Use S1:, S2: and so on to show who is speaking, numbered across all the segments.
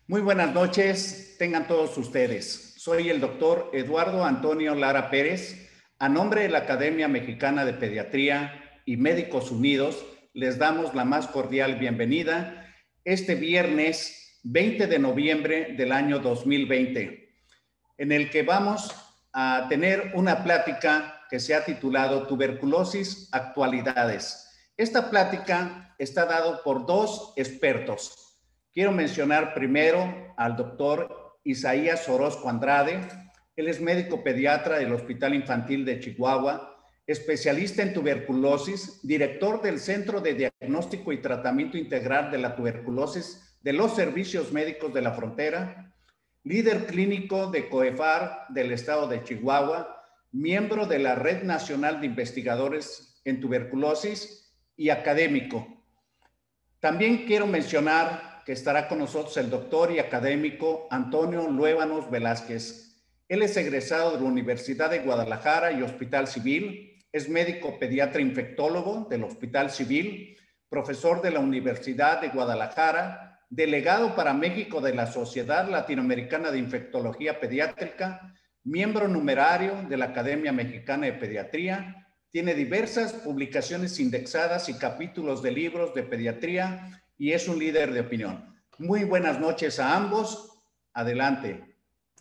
S1: Muy buenas noches, tengan todos ustedes. Soy el doctor Eduardo Antonio Lara Pérez. A nombre de la Academia Mexicana de Pediatría y Médicos Unidos, les damos la más cordial bienvenida este viernes 20 de noviembre del año 2020, en el que vamos a tener una plática que se ha titulado Tuberculosis, Actualidades. Esta plática está dada por dos expertos. Quiero mencionar primero al doctor Isaías Orozco Andrade. Él es médico pediatra del Hospital Infantil de Chihuahua, especialista en tuberculosis, director del Centro de Diagnóstico y Tratamiento Integral de la Tuberculosis de los Servicios Médicos de la Frontera, líder clínico de COEFAR del estado de Chihuahua, miembro de la Red Nacional de Investigadores en Tuberculosis y académico. También quiero mencionar que estará con nosotros el doctor y académico Antonio Luébanos Velázquez. Él es egresado de la Universidad de Guadalajara y Hospital Civil, es médico pediatra infectólogo del Hospital Civil, profesor de la Universidad de Guadalajara, delegado para México de la Sociedad Latinoamericana de Infectología Pediátrica, miembro numerario de la Academia Mexicana de Pediatría. Tiene diversas publicaciones indexadas y capítulos de libros de pediatría y es un líder de opinión. Muy buenas noches a ambos. Adelante.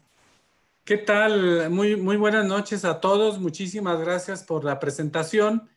S2: ¿Qué tal? Muy buenas noches a todos. Muchísimas gracias por la presentación.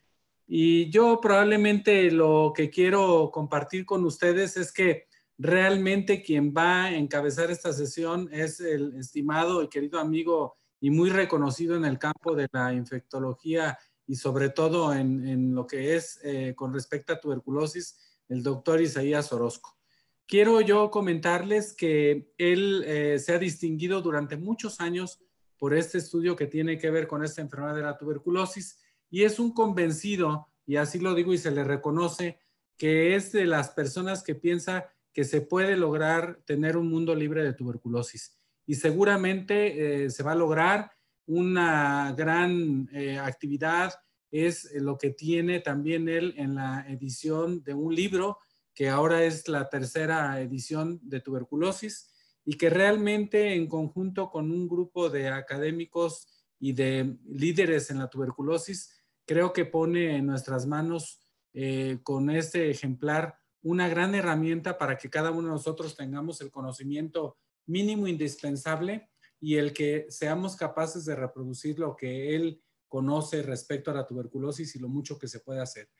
S2: Y yo probablemente lo que quiero compartir con ustedes es que realmente quien va a encabezar esta sesión es el estimado y querido amigo y muy reconocido en el campo de la infectología y sobre todo en lo que es con respecto a tuberculosis, el doctor Isaías Orozco. Quiero yo comentarles que él se ha distinguido durante muchos años por este estudio que tiene que ver con esta enfermedad de la tuberculosis y es un convencido, y así lo digo y se le reconoce, que es de las personas que piensa que se puede lograr tener un mundo libre de tuberculosis. Y seguramente se va a lograr. Una gran actividad es lo que tiene también él en la edición de un libro que ahora es la tercera edición de tuberculosis y que realmente en conjunto con un grupo de académicos y de líderes en la tuberculosis, creo que pone en nuestras manos con este ejemplar una gran herramienta para que cada uno de nosotros tengamos el conocimiento mínimo indispensable y el que seamos capaces de reproducir lo que él conoce respecto a la tuberculosis y lo mucho que se puede hacer.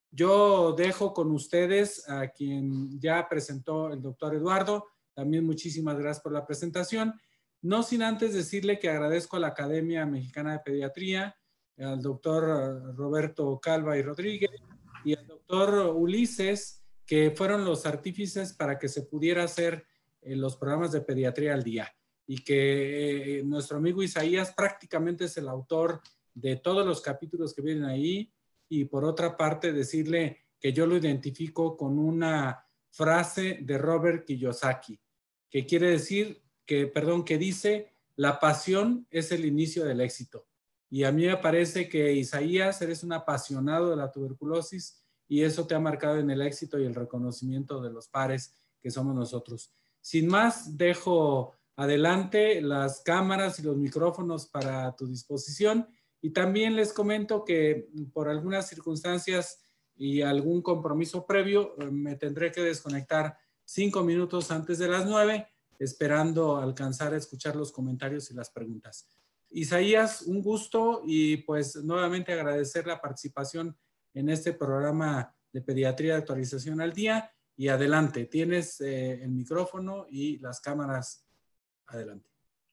S2: Yo dejo con ustedes a quien ya presentó el doctor Eduardo. También muchísimas gracias por la presentación. No sin antes decirle que agradezco a la Academia Mexicana de Pediatría, al doctor Roberto Calva y Rodríguez y al doctor Ulises, que fueron los artífices para que se pudiera hacer los programas de pediatría al día. Y que nuestro amigo Isaías prácticamente es el autor de todos los capítulos que vienen ahí. Y por otra parte decirle que yo lo identifico con una frase de Robert Kiyosaki, que quiere decir que dice, la pasión es el inicio del éxito. Y a mí me parece que Isaías, eres un apasionado de la tuberculosis y eso te ha marcado en el éxito y el reconocimiento de los pares que somos nosotros. Sin más, dejo adelante las cámaras y los micrófonos para tu disposición. Y también les comento que por algunas circunstancias y algún compromiso previo, me tendré que desconectar 5 minutos antes de las 9, esperando alcanzar a escuchar los comentarios y las preguntas. Isaías, un gusto y pues nuevamente agradecer la participación en este programa de Pediatría de Actualización al Día. Y adelante, tienes el micrófono y las cámaras. Adelante.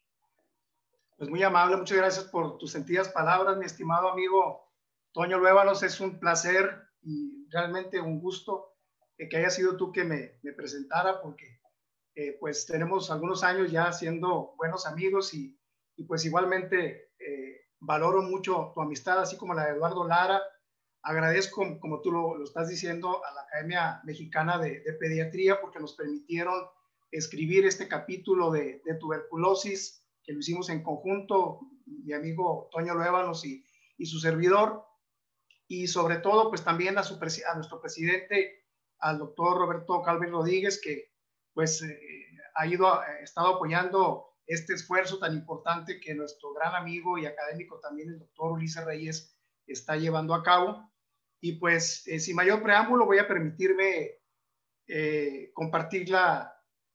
S3: Pues muy amable, muchas gracias por tus sentidas palabras, mi estimado amigo Toño Luébanos. Es un placer y realmente un gusto que haya sido tú que me presentara, porque pues tenemos algunos años ya siendo buenos amigos y pues igualmente valoro mucho tu amistad, así como la de Eduardo Lara. Agradezco, como tú lo estás diciendo, a la Academia Mexicana de Pediatría porque nos permitieron escribir este capítulo de tuberculosis, que lo hicimos en conjunto, mi amigo Toño Luébanos y su servidor, y sobre todo pues también a nuestro presidente, al doctor Roberto Calva y Rodríguez, que pues ha estado apoyando este esfuerzo tan importante que nuestro gran amigo y académico también, el doctor Ulises Reyes, está llevando a cabo. Y pues, sin mayor preámbulo, voy a permitirme compartir la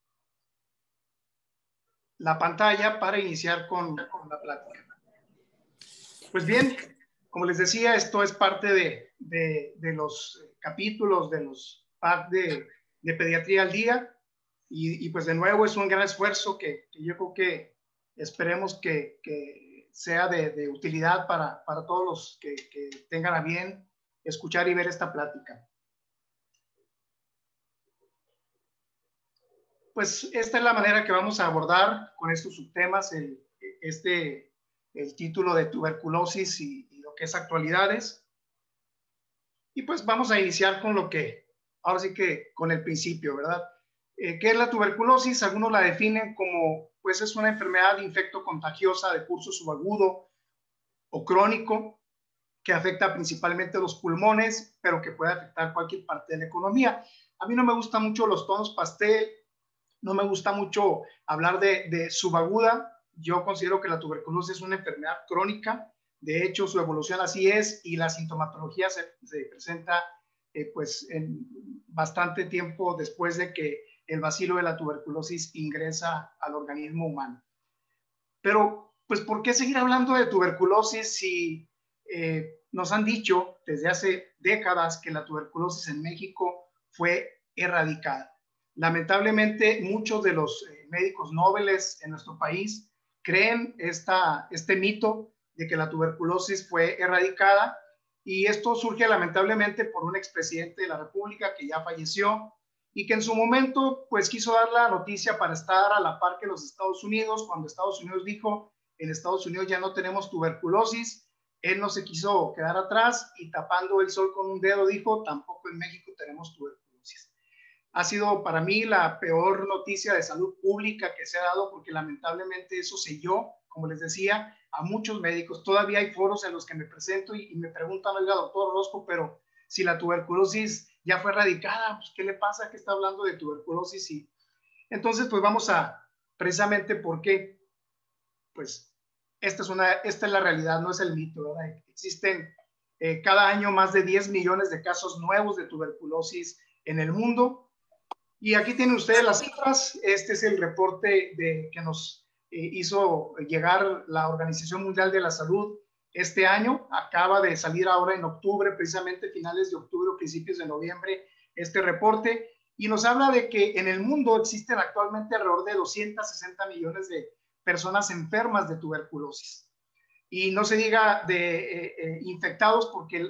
S3: pantalla para iniciar con la plática. Pues bien, como les decía, esto es parte de los capítulos de los packs de Pediatría al Día. Y pues de nuevo es un gran esfuerzo que yo creo que esperemos que sea de utilidad para todos los que tengan a bien escuchar y ver esta plática. Pues esta es la manera que vamos a abordar con estos subtemas el título de tuberculosis y lo que es actualidades. Y pues vamos a iniciar con lo que, ahora sí que con el principio, ¿verdad? ¿Qué es la tuberculosis? Algunos la definen como, pues es una enfermedad infecto-contagiosa de curso subagudo o crónico que afecta principalmente los pulmones, pero que puede afectar cualquier parte de la economía. A mí no me gustan mucho los tonos pastel, no me gusta mucho hablar de subaguda. Yo considero que la tuberculosis es una enfermedad crónica. De hecho, su evolución así es y la sintomatología se presenta pues en bastante tiempo después de que el bacilo de la tuberculosis ingresa al organismo humano. Pero, pues, ¿por qué seguir hablando de tuberculosis si nos han dicho desde hace décadas que la tuberculosis en México fue erradicada? Lamentablemente, muchos de los médicos nobles en nuestro país creen este mito de que la tuberculosis fue erradicada, y esto surge lamentablemente por un expresidente de la República que ya falleció y que en su momento pues quiso dar la noticia para estar a la par que los Estados Unidos. Cuando Estados Unidos dijo, en Estados Unidos ya no tenemos tuberculosis, él no se quiso quedar atrás y tapando el sol con un dedo dijo, tampoco en México tenemos tuberculosis. Ha sido para mí la peor noticia de salud pública que se ha dado, porque lamentablemente eso selló, como les decía, a muchos médicos. Todavía hay foros en los que me presento y me preguntan, oiga, doctor Orozco, pero si la tuberculosis ya fue erradicada, pues ¿qué le pasa que está hablando de tuberculosis? Y entonces, pues vamos a, precisamente porque, pues, esta es la realidad, no es el mito, ¿verdad? Existen cada año más de 10 millones de casos nuevos de tuberculosis en el mundo. Y aquí tienen ustedes las cifras. Este es el reporte que nos hizo llegar la Organización Mundial de la Salud este año. Acaba de salir ahora en octubre, precisamente finales de octubre o principios de noviembre, este reporte. Y nos habla de que en el mundo existen actualmente alrededor de 260 millones de personas enfermas de tuberculosis. Y no se diga de infectados, porque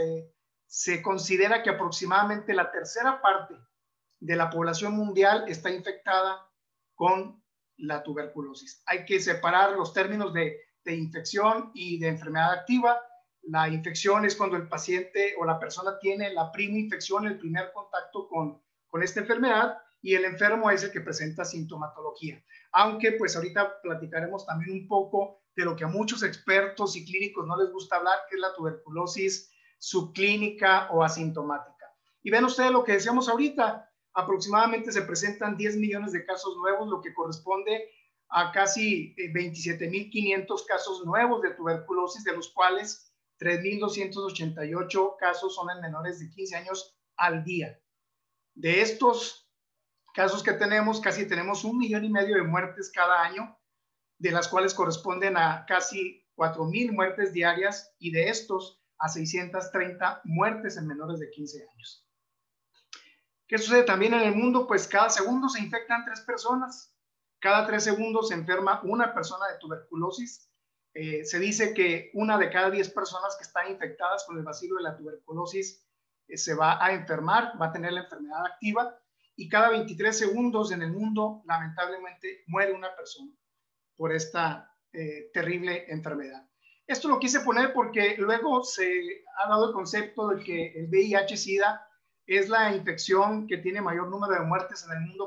S3: se considera que aproximadamente la tercera parte de la población mundial está infectada con la tuberculosis. Hay que separar los términos de infección y de enfermedad activa. La infección es cuando el paciente o la persona tiene la prima infección, el primer contacto con esta enfermedad, y el enfermo es el que presenta sintomatología. Aunque pues ahorita platicaremos también un poco de lo que a muchos expertos y clínicos no les gusta hablar, que es la tuberculosis subclínica o asintomática. Y ven ustedes lo que decíamos ahorita, aproximadamente se presentan 10 millones de casos nuevos, lo que corresponde a casi 27.500 casos nuevos de tuberculosis, de los cuales 3.288 casos son en menores de 15 años al día. De estos casos que tenemos, casi tenemos 1,5 millones de muertes cada año, de las cuales corresponden a casi 4,000 muertes diarias, y de estos a 630 muertes en menores de 15 años. ¿Qué sucede también en el mundo? Pues cada segundo se infectan 3 personas. Cada 3 segundos se enferma una persona de tuberculosis. Se dice que 1 de cada 10 personas que están infectadas con el bacilo de la tuberculosis se va a enfermar, va a tener la enfermedad activa, y cada 23 segundos en el mundo, lamentablemente, muere una persona por esta terrible enfermedad. Esto lo quise poner porque luego se ha dado el concepto de que el VIH-Sida es la infección que tiene mayor número de muertes en el mundo.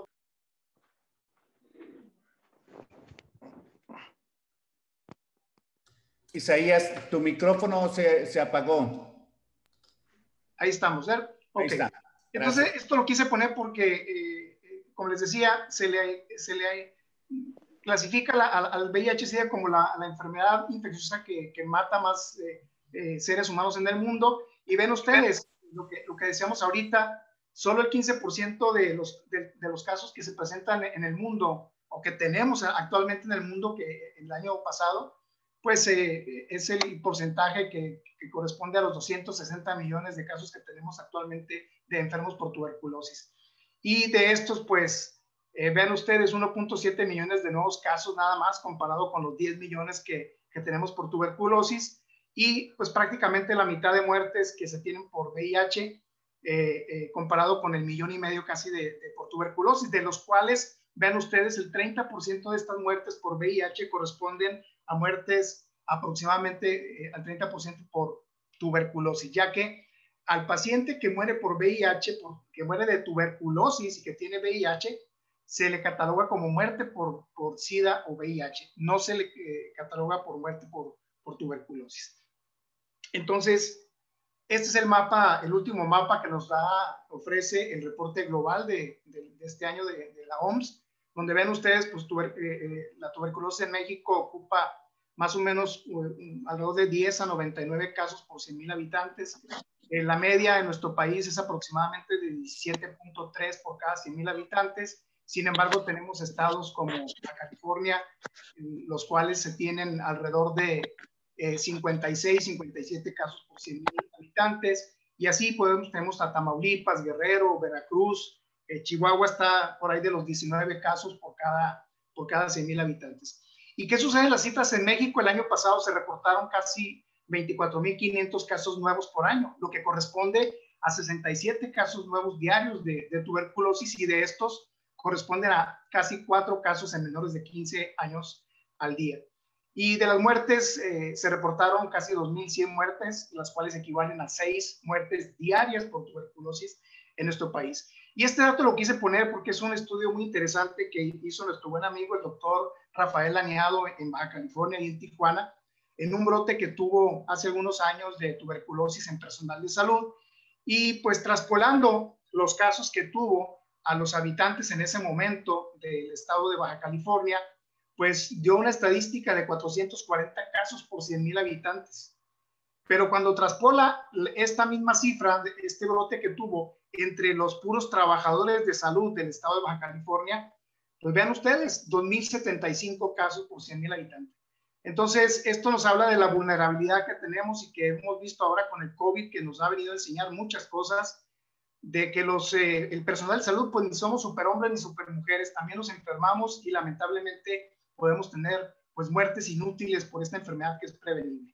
S1: Isaías, tu micrófono se apagó.
S3: Ahí estamos, ¿eh? Okay. Ahí está. Entonces, esto lo quise poner porque como les decía, se le clasifica al VIH-Sida como la enfermedad infecciosa que mata más seres humanos en el mundo. Y ven ustedes, lo que decíamos ahorita, solo el 15% de los casos que se presentan en el mundo o que tenemos actualmente en el mundo que el año pasado, pues es el porcentaje que corresponde a los 260 millones de casos que tenemos actualmente de enfermos por tuberculosis. Y de estos, pues, vean ustedes, 1.7 millones de nuevos casos nada más comparado con los 10 millones que tenemos por tuberculosis, y pues prácticamente la mitad de muertes que se tienen por VIH comparado con el 1,5 millones casi por tuberculosis, de los cuales, vean ustedes, el 30% de estas muertes por VIH corresponden a muertes aproximadamente al 30% por tuberculosis, ya que al paciente que muere por VIH, que muere de tuberculosis y que tiene VIH, se le cataloga como muerte por SIDA o VIH, no se le cataloga por muerte por tuberculosis. Entonces, este es el mapa, el último mapa que nos ofrece el reporte global de este año de la OMS, donde ven ustedes, pues, la tuberculosis en México ocupa más o menos alrededor de 10 a 99 casos por 100,000 habitantes. La media en nuestro país es aproximadamente de 17.3 por cada 100,000 habitantes. Sin embargo, tenemos estados como California, los cuales se tienen alrededor de 56, 57 casos por 100,000 habitantes. Y así tenemos a Tamaulipas, Guerrero, Veracruz, Chihuahua está por ahí de los 19 casos por cada 100,000 habitantes. ¿Y qué sucede en las cifras en México? El año pasado se reportaron casi 24,500 casos nuevos por año, lo que corresponde a 67 casos nuevos diarios de tuberculosis, y de estos corresponden a casi 4 casos en menores de 15 años al día. Y de las muertes se reportaron casi 2,100 muertes, las cuales equivalen a 6 muertes diarias por tuberculosis en nuestro país. Y este dato lo quise poner porque es un estudio muy interesante que hizo nuestro buen amigo, el doctor Rafael Laniado, en Baja California y en Tijuana, en un brote que tuvo hace algunos años de tuberculosis en personal de salud. Y pues traspolando los casos que tuvo a los habitantes en ese momento del estado de Baja California, pues dio una estadística de 440 casos por 100,000 habitantes. Pero cuando traspola esta misma cifra, este brote que tuvo entre los puros trabajadores de salud del estado de Baja California, pues vean ustedes, 2,075 casos por 100,000 habitantes. Entonces, esto nos habla de la vulnerabilidad que tenemos y que hemos visto ahora con el COVID, que nos ha venido a enseñar muchas cosas, de que el personal de salud, pues ni somos superhombres ni supermujeres, también nos enfermamos y lamentablemente podemos tener pues muertes inútiles por esta enfermedad que es prevenible.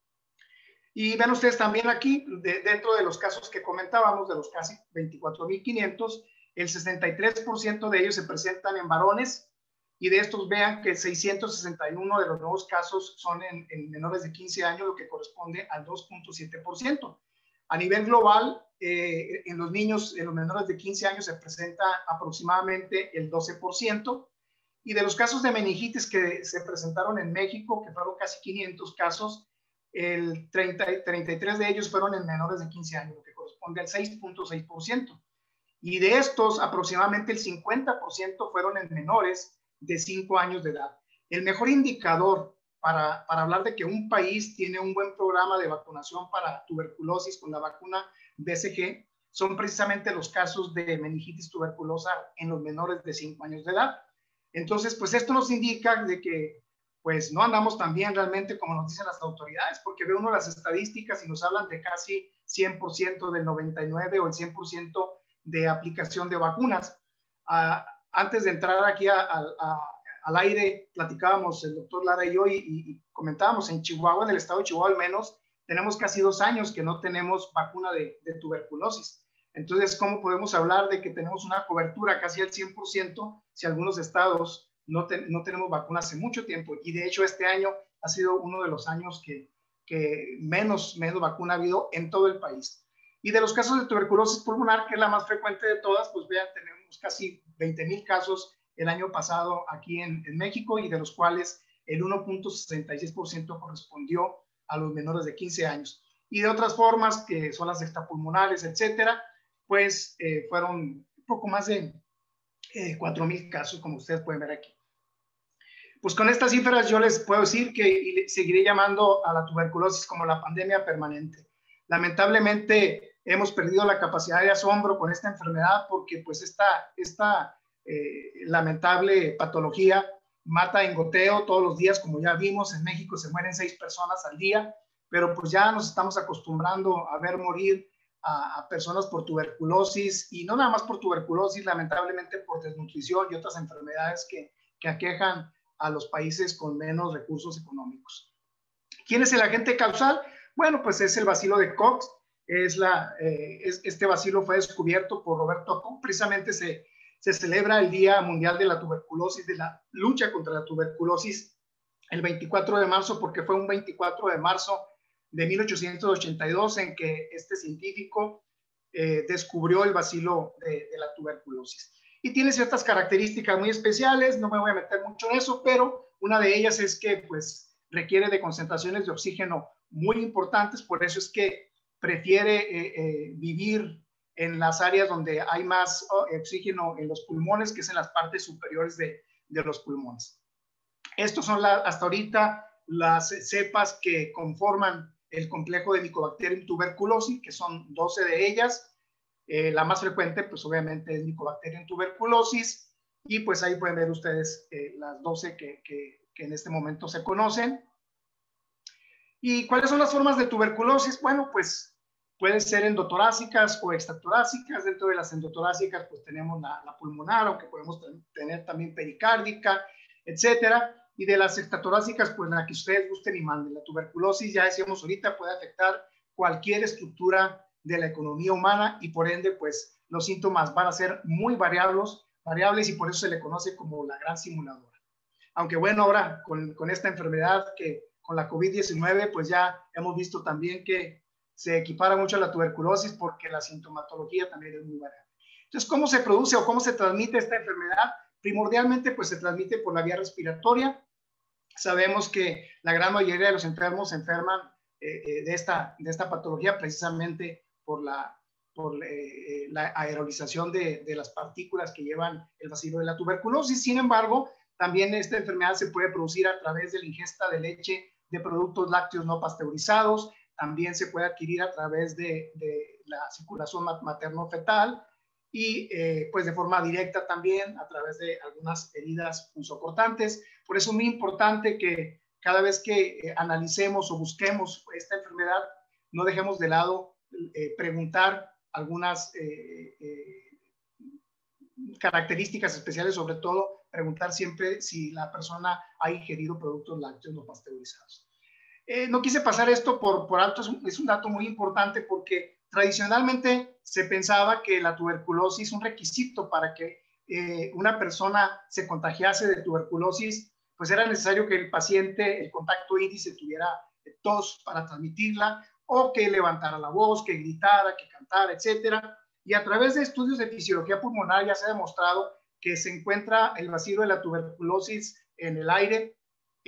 S3: Y ven ustedes también aquí, dentro de los casos que comentábamos, de los casi 24,500, el 63% de ellos se presentan en varones, y de estos vean que 661 de los nuevos casos son en menores de 15 años, lo que corresponde al 2.7%. A nivel global, en los niños, en los menores de 15 años se presenta aproximadamente el 12%, y de los casos de meningitis que se presentaron en México, que fueron casi 500 casos, el 33 de ellos fueron en menores de 15 años, lo que corresponde al 6.6%. Y de estos, aproximadamente el 50% fueron en menores de 5 años de edad. El mejor indicador para hablar de que un país tiene un buen programa de vacunación para tuberculosis con la vacuna BCG son precisamente los casos de meningitis tuberculosa en los menores de 5 años de edad. Entonces, pues esto nos indica de que pues no andamos tan bien realmente como nos dicen las autoridades, porque ve uno las estadísticas y nos hablan de casi 100%, del 99% o el 100% de aplicación de vacunas. Antes de entrar aquí al aire, platicábamos el doctor Lara y yo y comentábamos en Chihuahua, en el estado de Chihuahua al menos, tenemos casi 2 años que no tenemos vacuna de tuberculosis. Entonces, ¿cómo podemos hablar de que tenemos una cobertura casi al 100% si algunos estados no tenemos vacuna hace mucho tiempo? Y de hecho este año ha sido uno de los años que menos vacuna ha habido en todo el país. Y de los casos de tuberculosis pulmonar, que es la más frecuente de todas, pues vean, tenemos casi 20,000 casos el año pasado aquí en México, y de los cuales el 1.66% correspondió a los menores de 15 años. Y de otras formas, que son las extrapulmonares, etcétera, pues fueron un poco más de 4,000 casos, como ustedes pueden ver aquí. Pues con estas cifras yo les puedo decir que seguiré llamando a la tuberculosis como la pandemia permanente. Lamentablemente hemos perdido la capacidad de asombro con esta enfermedad porque pues esta lamentable patología mata en goteo todos los días, como ya vimos. En México se mueren 6 personas al día, pero pues ya nos estamos acostumbrando a ver morir a personas por tuberculosis, y no nada más por tuberculosis, lamentablemente por desnutrición y otras enfermedades que aquejan a los países con menos recursos económicos. ¿Quién es el agente causal? Bueno, pues es el bacilo de Koch. Este bacilo fue descubierto por Roberto Koch. Precisamente se celebra el Día Mundial de la Tuberculosis, de la lucha contra la tuberculosis, el 24 de marzo, porque fue un 24 de marzo de 1882 en que este científico descubrió el bacilo de la tuberculosis. Y tiene ciertas características muy especiales, no me voy a meter mucho en eso, pero una de ellas es que pues requiere de concentraciones de oxígeno muy importantes, por eso es que prefiere vivir en las áreas donde hay más oxígeno en los pulmones, que es en las partes superiores de los pulmones. Estos son hasta ahorita las cepas que conforman el complejo de Mycobacterium tuberculosis, que son 12 de ellas. La más frecuente, pues obviamente es Mycobacterium tuberculosis, y pues ahí pueden ver ustedes las 12 que en este momento se conocen. ¿Y cuáles son las formas de tuberculosis? Bueno, pues pueden ser endotorásicas o extratorácicas. Dentro de las endotorásicas, pues tenemos la pulmonar, aunque podemos tener también pericárdica, etcétera. Y de las extratorásicas, pues la que ustedes gusten y manden. La tuberculosis, ya decíamos ahorita, puede afectar cualquier estructura de la economía humana, y por ende, pues los síntomas van a ser muy variables, y por eso se le conoce como la gran simuladora. Aunque bueno, ahora con esta enfermedad, que con la COVID-19, pues ya hemos visto también que se equipara mucho a la tuberculosis, porque la sintomatología también es muy variable. Entonces, ¿cómo se produce o cómo se transmite esta enfermedad? Primordialmente, pues se transmite por la vía respiratoria. Sabemos que la gran mayoría de los enfermos se enferman de esta patología precisamente por la aerolización de las partículas que llevan el bacilo de la tuberculosis. Sin embargo, también esta enfermedad se puede producir a través de la ingesta de leche de productos lácteos no pasteurizados. También se puede adquirir a través de la circulación materno-fetal, y pues de forma directa también a través de algunas heridas punzocortantes. Por eso es muy importante que cada vez que analicemos o busquemos esta enfermedad, no dejemos de lado preguntar algunas características especiales, sobre todo preguntar siempre si la persona ha ingerido productos lácteos no pasteurizados. No quise pasar esto por alto, es un dato muy importante, porque tradicionalmente se pensaba que la tuberculosis, un requisito para que una persona se contagiase de tuberculosis, pues era necesario que el paciente, el contacto índice, tuviera tos para transmitirla, o que levantara la voz, que gritara, que cantara, etcétera. Y a través de estudios de fisiología pulmonar ya se ha demostrado que se encuentra el bacilo de la tuberculosis en el aire,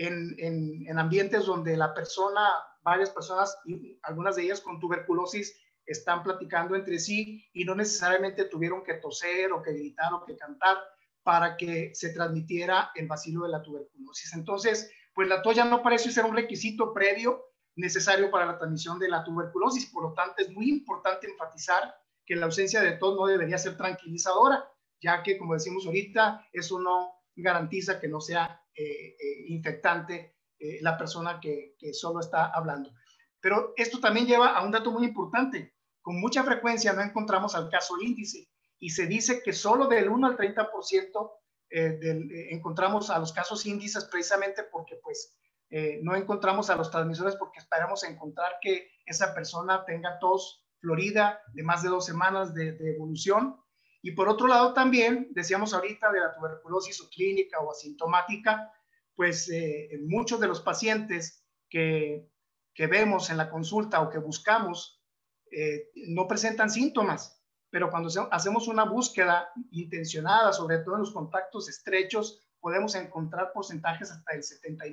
S3: en ambientes donde varias personas, algunas de ellas con tuberculosis, están platicando entre sí, y no necesariamente tuvieron que toser o que gritar o que cantar para que se transmitiera el bacilo de la tuberculosis. Entonces, pues la tos ya no parece ser un requisito previo necesario para la transmisión de la tuberculosis. Por lo tanto, es muy importante enfatizar que la ausencia de tos no debería ser tranquilizadora, ya que, como decimos ahorita, eso no garantiza que no sea infectante la persona que solo está hablando. Pero esto también lleva a un dato muy importante. Con mucha frecuencia no encontramos al caso índice, y se dice que solo del 1 al 30% encontramos a los casos índices, precisamente porque pues no encontramos a los transmisores, porque esperamos encontrar que esa persona tenga tos florida de más de 2 semanas de evolución. Y por otro lado también, decíamos ahorita de la tuberculosis o clínica o asintomática, pues muchos de los pacientes que vemos en la consulta o que buscamos no presentan síntomas, pero cuando hacemos una búsqueda intencionada, sobre todo en los contactos estrechos, podemos encontrar porcentajes hasta del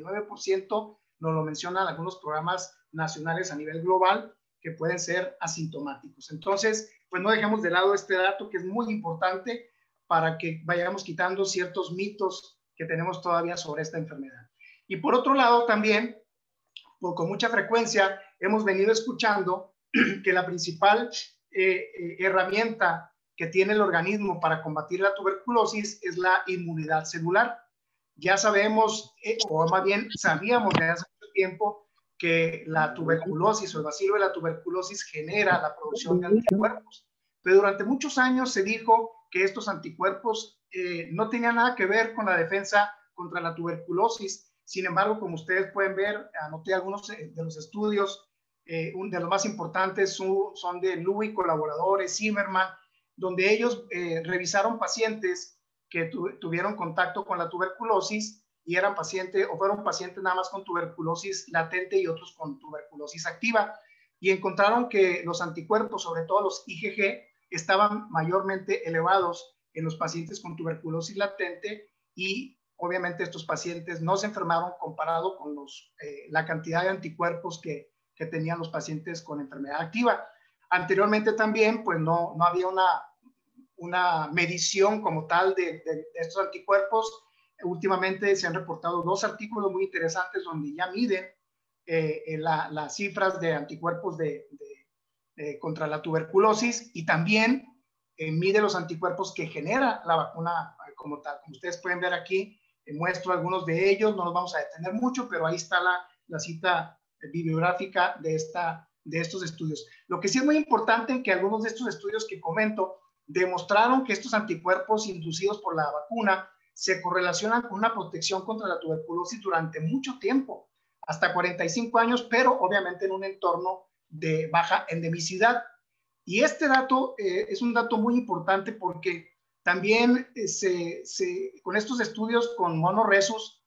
S3: 79%, nos lo mencionan algunos programas nacionales a nivel global, que pueden ser asintomáticos. Entonces, pues no dejemos de lado este dato, que es muy importante, para que vayamos quitando ciertos mitos que tenemos todavía sobre esta enfermedad. Y por otro lado también, con mucha frecuencia hemos venido escuchando que la principal herramienta que tiene el organismo para combatir la tuberculosis es la inmunidad celular. Ya sabemos, o más bien sabíamos desde hace mucho tiempo, que la tuberculosis o el bacilo de la tuberculosis genera la producción de anticuerpos. Pero durante muchos años se dijo que estos anticuerpos no tenían nada que ver con la defensa contra la tuberculosis. Sin embargo, como ustedes pueden ver, anoté algunos de los estudios, uno de los más importantes son de Lu y colaboradores, Zimmerman, donde ellos revisaron pacientes que tuvieron contacto con la tuberculosis y eran pacientes o fueron pacientes nada más con tuberculosis latente y otros con tuberculosis activa, y encontraron que los anticuerpos, sobre todo los IgG, estaban mayormente elevados en los pacientes con tuberculosis latente, y obviamente estos pacientes no se enfermaron comparado con la cantidad de anticuerpos que tenían los pacientes con enfermedad activa. Anteriormente también pues no había una medición como tal de estos anticuerpos. Últimamente se han reportado 2 artículos muy interesantes donde ya miden las cifras de anticuerpos contra la tuberculosis, y también mide los anticuerpos que genera la vacuna como tal. Como ustedes pueden ver aquí, muestro algunos de ellos, no nos vamos a detener mucho, pero ahí está la cita bibliográfica de estos estudios. Lo que sí es muy importante es que algunos de estos estudios que comento demostraron que estos anticuerpos inducidos por la vacuna se correlacionan con una protección contra la tuberculosis durante mucho tiempo, hasta 45 años, pero obviamente en un entorno de baja endemicidad. Y este dato es un dato muy importante porque también con estos estudios con monoresus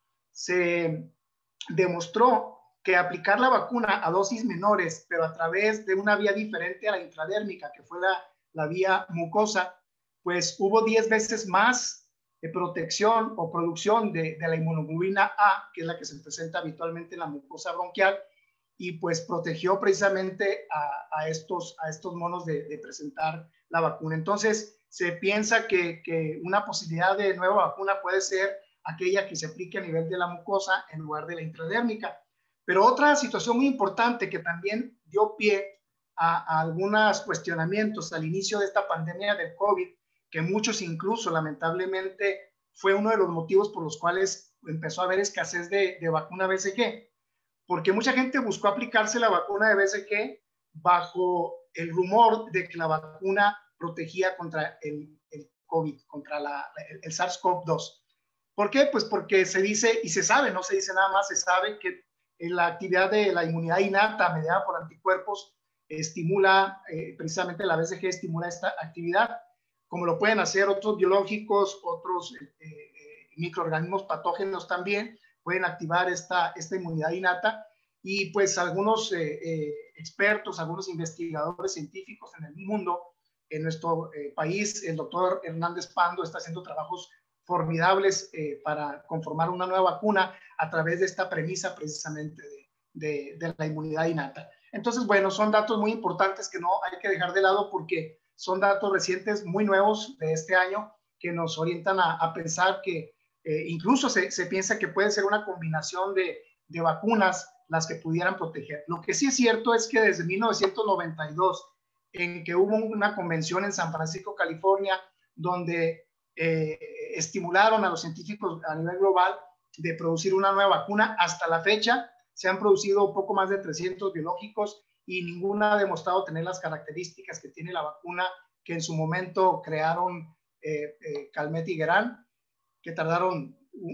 S3: se demostró que aplicar la vacuna a dosis menores, pero a través de una vía diferente a la intradérmica, que fue la vía mucosa, pues hubo 10 veces más de protección o producción de la inmunoglobulina A, que es la que se presenta habitualmente en la mucosa bronquial, y pues protegió precisamente a estos monos de presentar la vacuna. Entonces, se piensa que una posibilidad de nueva vacuna puede ser aquella que se aplique a nivel de la mucosa en lugar de la intradérmica. Pero otra situación muy importante que también dio pie a algunos cuestionamientos al inicio de esta pandemia del COVID, que muchos incluso lamentablemente fue uno de los motivos por los cuales empezó a haber escasez de vacuna BCG, porque mucha gente buscó aplicarse la vacuna de BCG bajo el rumor de que la vacuna protegía contra el COVID, contra el SARS-CoV-2. ¿Por qué? Pues porque se dice, y se sabe, no se dice nada más, se sabe que la actividad de la inmunidad innata mediada por anticuerpos estimula, precisamente la BCG estimula esta actividad, como lo pueden hacer otros biológicos, otros microorganismos patógenos también pueden activar esta inmunidad innata. Y pues algunos expertos, algunos investigadores científicos en el mundo, en nuestro país, el doctor Hernández Pando está haciendo trabajos formidables para conformar una nueva vacuna a través de esta premisa precisamente de la inmunidad innata. Entonces, bueno, son datos muy importantes que no hay que dejar de lado porque son datos recientes, muy nuevos de este año, que nos orientan a pensar que incluso se piensa que puede ser una combinación de vacunas las que pudieran proteger. Lo que sí es cierto es que desde 1992, en que hubo una convención en San Francisco, California, donde estimularon a los científicos a nivel global de producir una nueva vacuna, hasta la fecha se han producido poco más de 300 biológicos y ninguna ha demostrado tener las características que tiene la vacuna que en su momento crearon Calmet y Guerin, que tardaron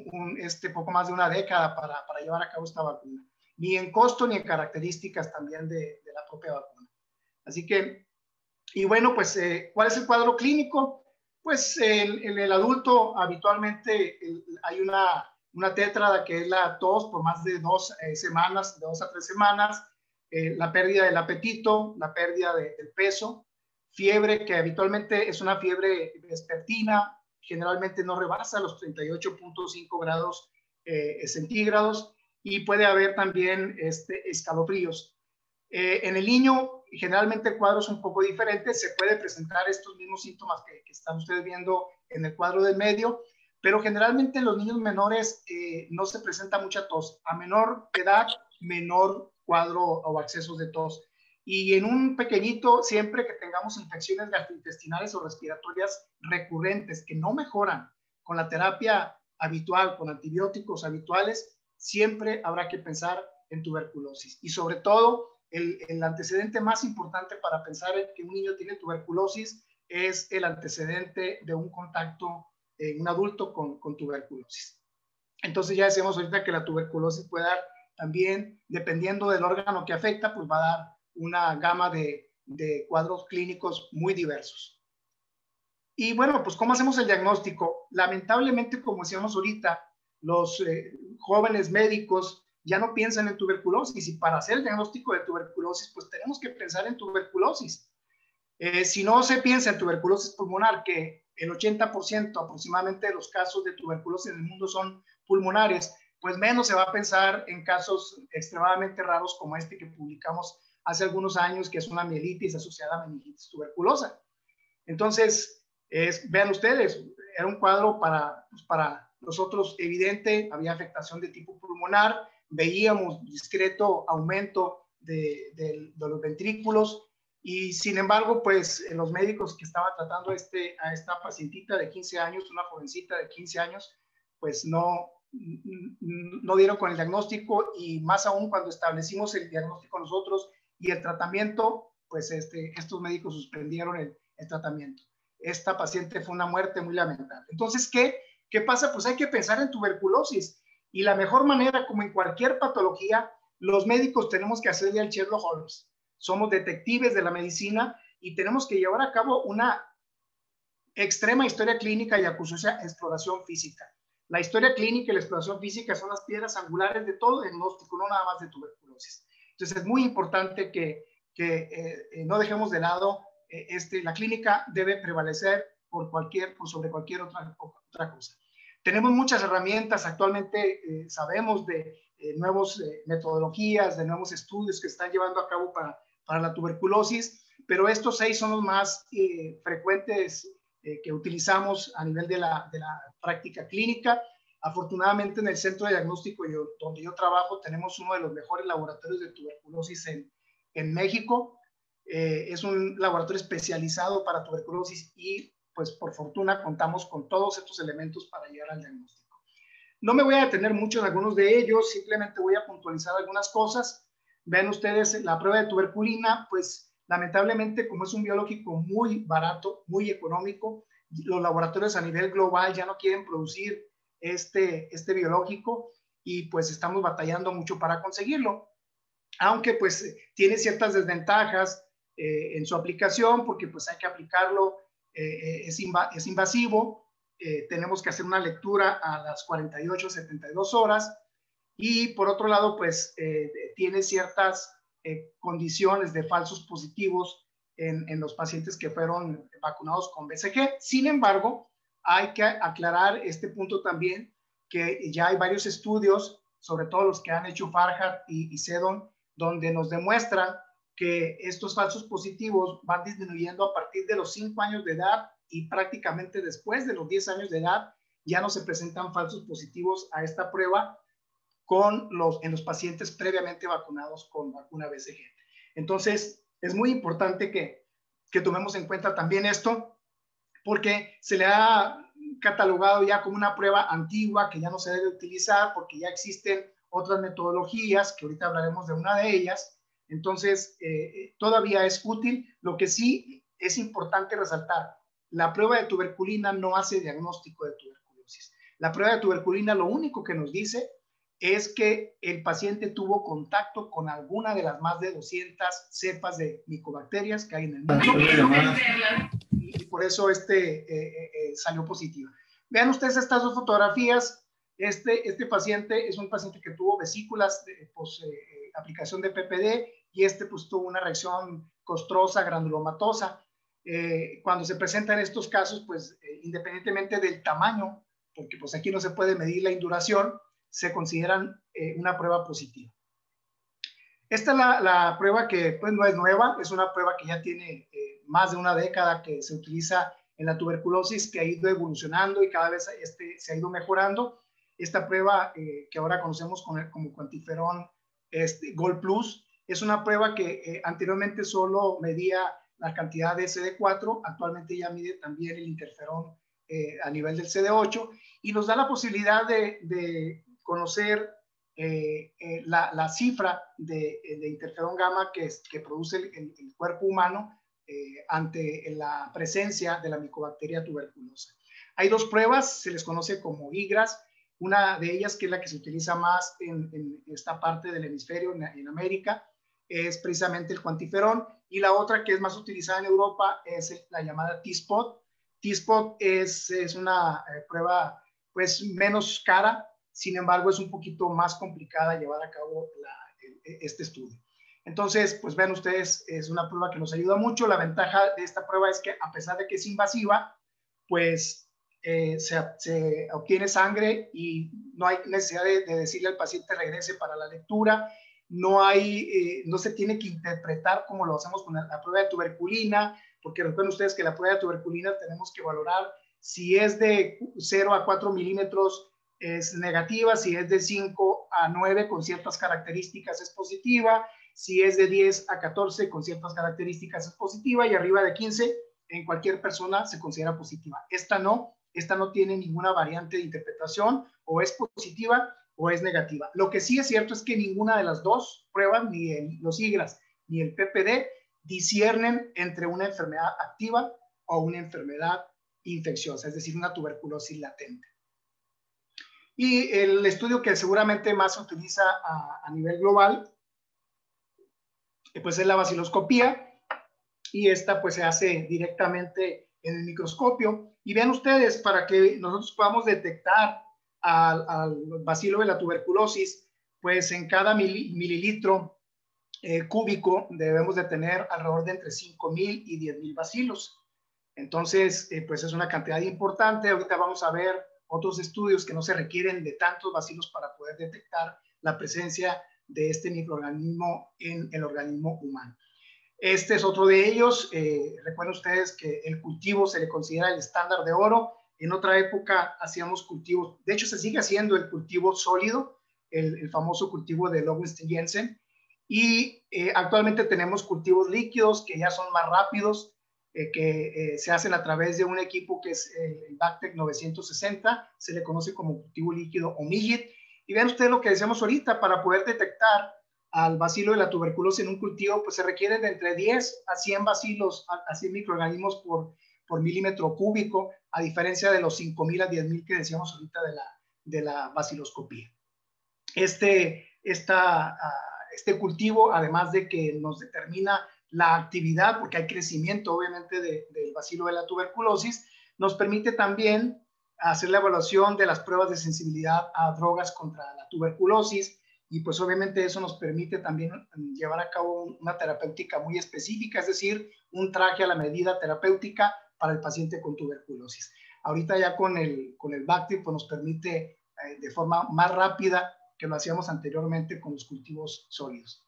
S3: poco más de una década para llevar a cabo esta vacuna, ni en costo ni en características también de la propia vacuna. Así que, y bueno, pues, ¿cuál es el cuadro clínico? Pues en el adulto habitualmente hay una tétrada que es la tos por más de 2 semanas, de 2 a 3 semanas, la pérdida del apetito, la pérdida del peso, fiebre que habitualmente es una fiebre vespertina, generalmente no rebasa los 38.5 grados centígrados, y puede haber también escalofríos. En el niño generalmente el cuadro es un poco diferente, se puede presentar estos mismos síntomas que están ustedes viendo en el cuadro del medio, pero generalmente en los niños menores no se presenta mucha tos. A menor edad, menor cuadro o accesos de tos. Y en un pequeñito, siempre que tengamos infecciones gastrointestinales o respiratorias recurrentes que no mejoran con la terapia habitual, con antibióticos habituales, siempre habrá que pensar en tuberculosis. Y sobre todo, el antecedente más importante para pensar en que un niño tiene tuberculosis es el antecedente de un contacto un adulto con tuberculosis. Entonces ya decíamos ahorita que la tuberculosis puede dar también, dependiendo del órgano que afecta, pues va a dar una gama de cuadros clínicos muy diversos. Y bueno, pues ¿cómo hacemos el diagnóstico? Lamentablemente, como decíamos ahorita, los jóvenes médicos ya no piensan en tuberculosis, y para hacer el diagnóstico de tuberculosis, pues tenemos que pensar en tuberculosis. Si no se piensa en tuberculosis pulmonar, que el 80% aproximadamente de los casos de tuberculosis en el mundo son pulmonares, pues menos se va a pensar en casos extremadamente raros como este que publicamos hace algunos años, que es una mielitis asociada a meningitis tuberculosa. Entonces, vean ustedes, era un cuadro para nosotros evidente, había afectación de tipo pulmonar, veíamos discreto aumento de los ventrículos, y sin embargo, pues los médicos que estaban tratando a esta pacientita de 15 años, una jovencita de 15 años, pues no dieron con el diagnóstico, y más aún cuando establecimos el diagnóstico nosotros y el tratamiento, pues estos médicos suspendieron el tratamiento. Esta paciente fue una muerte muy lamentable. Entonces, ¿qué pasa? Pues hay que pensar en tuberculosis, y la mejor manera, como en cualquier patología, los médicos tenemos que hacerle al Sherlock Holmes. Somos detectives de la medicina y tenemos que llevar a cabo una extrema historia clínica y acuciosa exploración física. La historia clínica y la exploración física son las piedras angulares de todo diagnóstico, no nada más de tuberculosis. Entonces es muy importante que no dejemos de lado la clínica debe prevalecer sobre cualquier otra cosa. Tenemos muchas herramientas actualmente, sabemos de nuevas metodologías, de nuevos estudios que se están llevando a cabo para la tuberculosis, pero estos 6 son los más frecuentes que utilizamos a nivel de la práctica clínica. Afortunadamente, en el centro de diagnóstico donde yo trabajo, tenemos uno de los mejores laboratorios de tuberculosis en México. Es un laboratorio especializado para tuberculosis, y pues por fortuna contamos con todos estos elementos para llegar al diagnóstico. No me voy a detener mucho en algunos de ellos, simplemente voy a puntualizar algunas cosas. Vean ustedes la prueba de tuberculina, pues lamentablemente, como es un biológico muy barato, muy económico, los laboratorios a nivel global ya no quieren producir este biológico, y pues estamos batallando mucho para conseguirlo, aunque pues tiene ciertas desventajas en su aplicación, porque pues hay que aplicarlo, es invasivo, tenemos que hacer una lectura a las 48, 72 horas, y por otro lado pues tiene ciertas condiciones de falsos positivos en los pacientes que fueron vacunados con BCG. Sin embargo, hay que aclarar este punto también, que ya hay varios estudios, sobre todo los que han hecho Farhat y Sedon, donde nos demuestran que estos falsos positivos van disminuyendo a partir de los 5 años de edad, y prácticamente después de los 10 años de edad ya no se presentan falsos positivos a esta prueba en los pacientes previamente vacunados con vacuna BCG. Entonces, es muy importante que tomemos en cuenta también esto, porque se le ha catalogado ya como una prueba antigua que ya no se debe utilizar, porque ya existen otras metodologías, que ahorita hablaremos de una de ellas. Entonces, todavía es útil. Lo que sí es importante resaltar, la prueba de tuberculina no hace diagnóstico de tuberculosis. La prueba de tuberculina lo único que nos dice es que el paciente tuvo contacto con alguna de las más de 200 cepas de micobacterias que hay en el mundo, y por eso salió positiva. Vean ustedes estas dos fotografías. Este paciente es un paciente que tuvo vesículas aplicación de PPD, y pues tuvo una reacción costrosa, granulomatosa. Cuando se presentan estos casos, pues independientemente del tamaño, porque pues aquí no se puede medir la induración, se consideran una prueba positiva. Esta es la prueba que pues no es nueva, es una prueba que ya tiene más de una década que se utiliza en la tuberculosis, que ha ido evolucionando y cada vez se ha ido mejorando. Esta prueba que ahora conocemos como QuantiFERON Gold Plus es una prueba que anteriormente solo medía la cantidad de CD4, actualmente ya mide también el interferón a nivel del CD8 y nos da la posibilidad de conocer la cifra de interferón gamma que produce el cuerpo humano ante la presencia de la micobacteria tuberculosa. Hay dos pruebas, se les conoce como IGRAS, una de ellas que es la que se utiliza más en esta parte del hemisferio, en América, es precisamente el QuantiFERON, y la otra que es más utilizada en Europa es la llamada T-Spot. T-Spot es una prueba pues menos cara, sin embargo es un poquito más complicada llevar a cabo este estudio. Entonces, pues ven ustedes, es una prueba que nos ayuda mucho. La ventaja de esta prueba es que a pesar de que es invasiva, pues se obtiene sangre y no hay necesidad de decirle al paciente regrese para la lectura. No se tiene que interpretar como lo hacemos con la prueba de tuberculina, porque recuerden ustedes que la prueba de tuberculina tenemos que valorar si es de 0 a 4 milímetros es negativa, si es de 5 a 9 con ciertas características es positiva, si es de 10 a 14 con ciertas características es positiva y arriba de 15 en cualquier persona se considera positiva. Esta no tiene ninguna variante de interpretación, o es positiva o es negativa. Lo que sí es cierto es que ninguna de las dos pruebas, ni los IGRAS ni el PPD, disciernen entre una enfermedad activa o una enfermedad infecciosa, es decir, una tuberculosis latente. Y el estudio que seguramente más se utiliza a nivel global, pues es la baciloscopía, y esta pues se hace directamente en el microscopio. Y vean ustedes, para que nosotros podamos detectar al bacilo de la tuberculosis, pues en cada mililitro cúbico debemos de tener alrededor de entre 5,000 y 10,000 bacilos. Entonces, pues es una cantidad importante. Ahorita vamos a ver otros estudios que no se requieren de tantos bacilos para poder detectar la presencia de este microorganismo en el organismo humano. Este es otro de ellos. Recuerden ustedes que el cultivo se le considera el estándar de oro. En otra época hacíamos cultivos, de hecho se sigue haciendo el cultivo sólido, el famoso cultivo de Lowenstein-Jensen, y actualmente tenemos cultivos líquidos que ya son más rápidos, que se hacen a través de un equipo que es el BACTEC 960, se le conoce como cultivo líquido o MIGIT. Y vean ustedes lo que decíamos ahorita, para poder detectar al bacilo de la tuberculosis en un cultivo, pues se requieren de entre 10 a 100 bacilos, a 100 microorganismos por milímetro cúbico, a diferencia de los 5,000 a 10,000 que decíamos ahorita de la baciloscopía. Este cultivo, además de que nos determina la actividad, porque hay crecimiento obviamente del bacilo de la tuberculosis, nos permite también hacer la evaluación de las pruebas de sensibilidad a drogas contra la tuberculosis, y pues obviamente eso nos permite también llevar a cabo una terapéutica muy específica, es decir, un traje a la medida terapéutica para el paciente con tuberculosis. Ahorita ya con el BACTEC pues nos permite de forma más rápida que lo hacíamos anteriormente con los cultivos sólidos.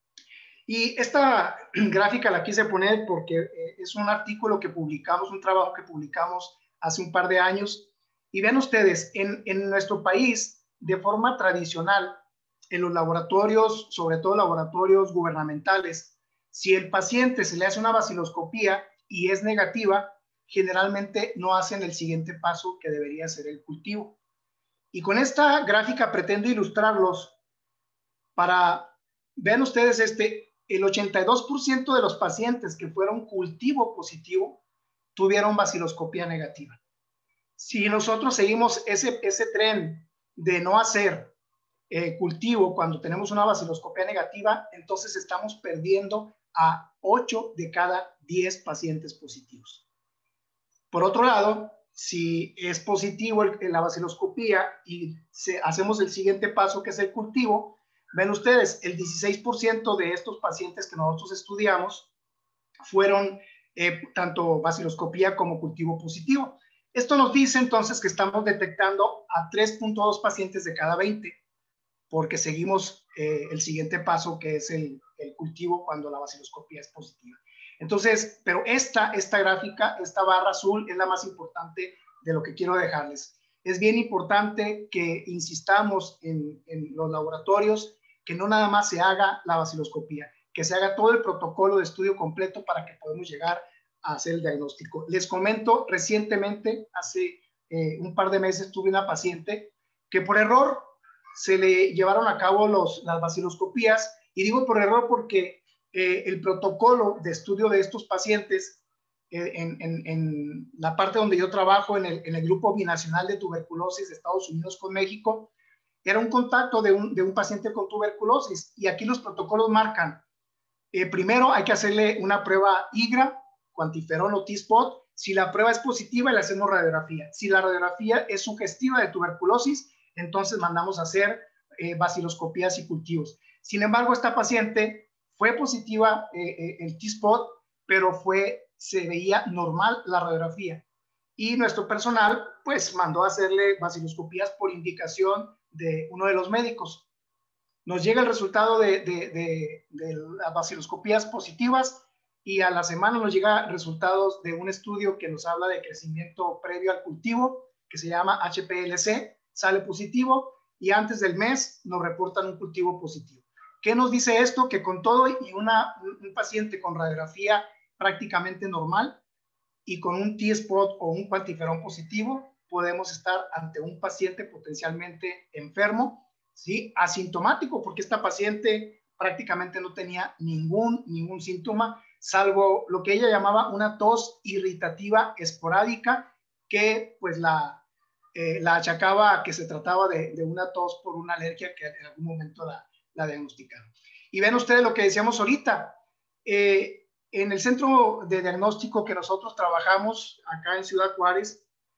S3: Y esta gráfica la quise poner porque es un artículo que publicamos, un trabajo que publicamos hace un par de años. Y vean ustedes, en nuestro país, de forma tradicional, en los laboratorios, sobre todo laboratorios gubernamentales, si el paciente se le hace una baciloscopía y es negativa, generalmente no hacen el siguiente paso que debería ser el cultivo. Y con esta gráfica pretendo ilustrarlos para, vean ustedes el 82% de los pacientes que fueron cultivo positivo tuvieron baciloscopía negativa. Si nosotros seguimos ese tren de no hacer cultivo cuando tenemos una baciloscopía negativa, entonces estamos perdiendo a 8 de cada 10 pacientes positivos. Por otro lado, si es positivo la baciloscopía y hacemos el siguiente paso, que es el cultivo, ven ustedes, el 16% de estos pacientes que nosotros estudiamos fueron tanto baciloscopía como cultivo positivo. Esto nos dice entonces que estamos detectando a 3.2 pacientes de cada 20. porque seguimos el siguiente paso, que es el cultivo cuando la baciloscopía es positiva. Entonces, pero esta gráfica, esta barra azul, es la más importante de lo que quiero dejarles. Es bien importante que insistamos en los laboratorios que no nada más se haga la baciloscopía, que se haga todo el protocolo de estudio completo para que podamos llegar a hacer el diagnóstico. Les comento, recientemente, hace un par de meses, tuve una paciente que por error se le llevaron a cabo las baciloscopías, y digo por error porque el protocolo de estudio de estos pacientes en la parte donde yo trabajo, en el Grupo Binacional de Tuberculosis de Estados Unidos con México, era un contacto de un paciente con tuberculosis, y aquí los protocolos marcan, primero hay que hacerle una prueba IGRA, cuantiferol o T-spot. Si la prueba es positiva, le hacemos radiografía. Si la radiografía es sugestiva de tuberculosis, entonces mandamos a hacer baciloscopías y cultivos. Sin embargo, esta paciente fue positiva el T-spot, pero se veía normal la radiografía. Y nuestro personal, pues, mandó a hacerle baciloscopías por indicación de uno de los médicos. Nos llega el resultado de las baciloscopías positivas, y a la semana nos llega resultados de un estudio que nos habla de crecimiento previo al cultivo, que se llama HPLC, sale positivo, y antes del mes nos reportan un cultivo positivo. ¿Qué nos dice esto? Que con todo y un paciente con radiografía prácticamente normal y con un T-spot o un cuantiferón positivo, podemos estar ante un paciente potencialmente enfermo, ¿sí? Asintomático, porque esta paciente prácticamente no tenía ningún síntoma, salvo lo que ella llamaba una tos irritativa esporádica, que pues la achacaba a que se trataba de una tos por una alergia que en algún momento la diagnosticaron. Y ven ustedes lo que decíamos ahorita, en el centro de diagnóstico que nosotros trabajamos acá en Ciudad Juárez,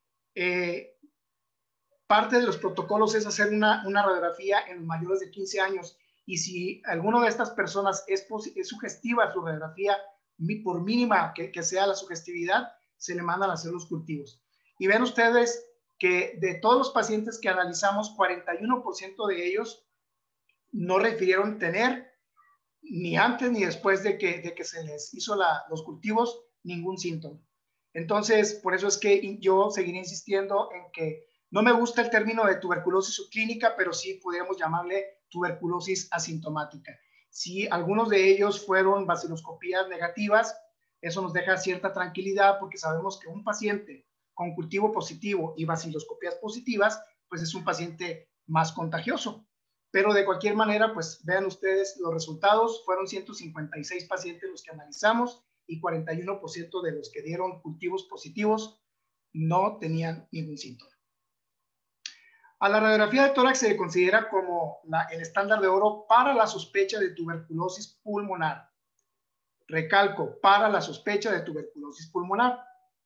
S3: parte de los protocolos es hacer una radiografía en los mayores de 15 años, y si alguna de estas personas es sugestiva su radiografía, por mínima que sea la sugestividad, se le mandan a hacer los cultivos. Y ven ustedes que de todos los pacientes que analizamos, 41% de ellos no refirieron tener, ni antes ni después de que se les hizo los cultivos, ningún síntoma. Entonces, por eso es que yo seguiré insistiendo en que no me gusta el término de tuberculosis subclínica, pero sí podríamos llamarle tuberculosis asintomática. Si algunos de ellos fueron baciloscopías negativas, eso nos deja cierta tranquilidad, porque sabemos que un paciente con cultivo positivo y baciloscopías positivas, pues es un paciente más contagioso. Pero de cualquier manera, pues vean ustedes los resultados. Fueron 156 pacientes los que analizamos, y 41% de los que dieron cultivos positivos no tenían ningún síntoma. A la radiografía de tórax se le considera como el estándar de oro para la sospecha de tuberculosis pulmonar. Recalco, para la sospecha de tuberculosis pulmonar.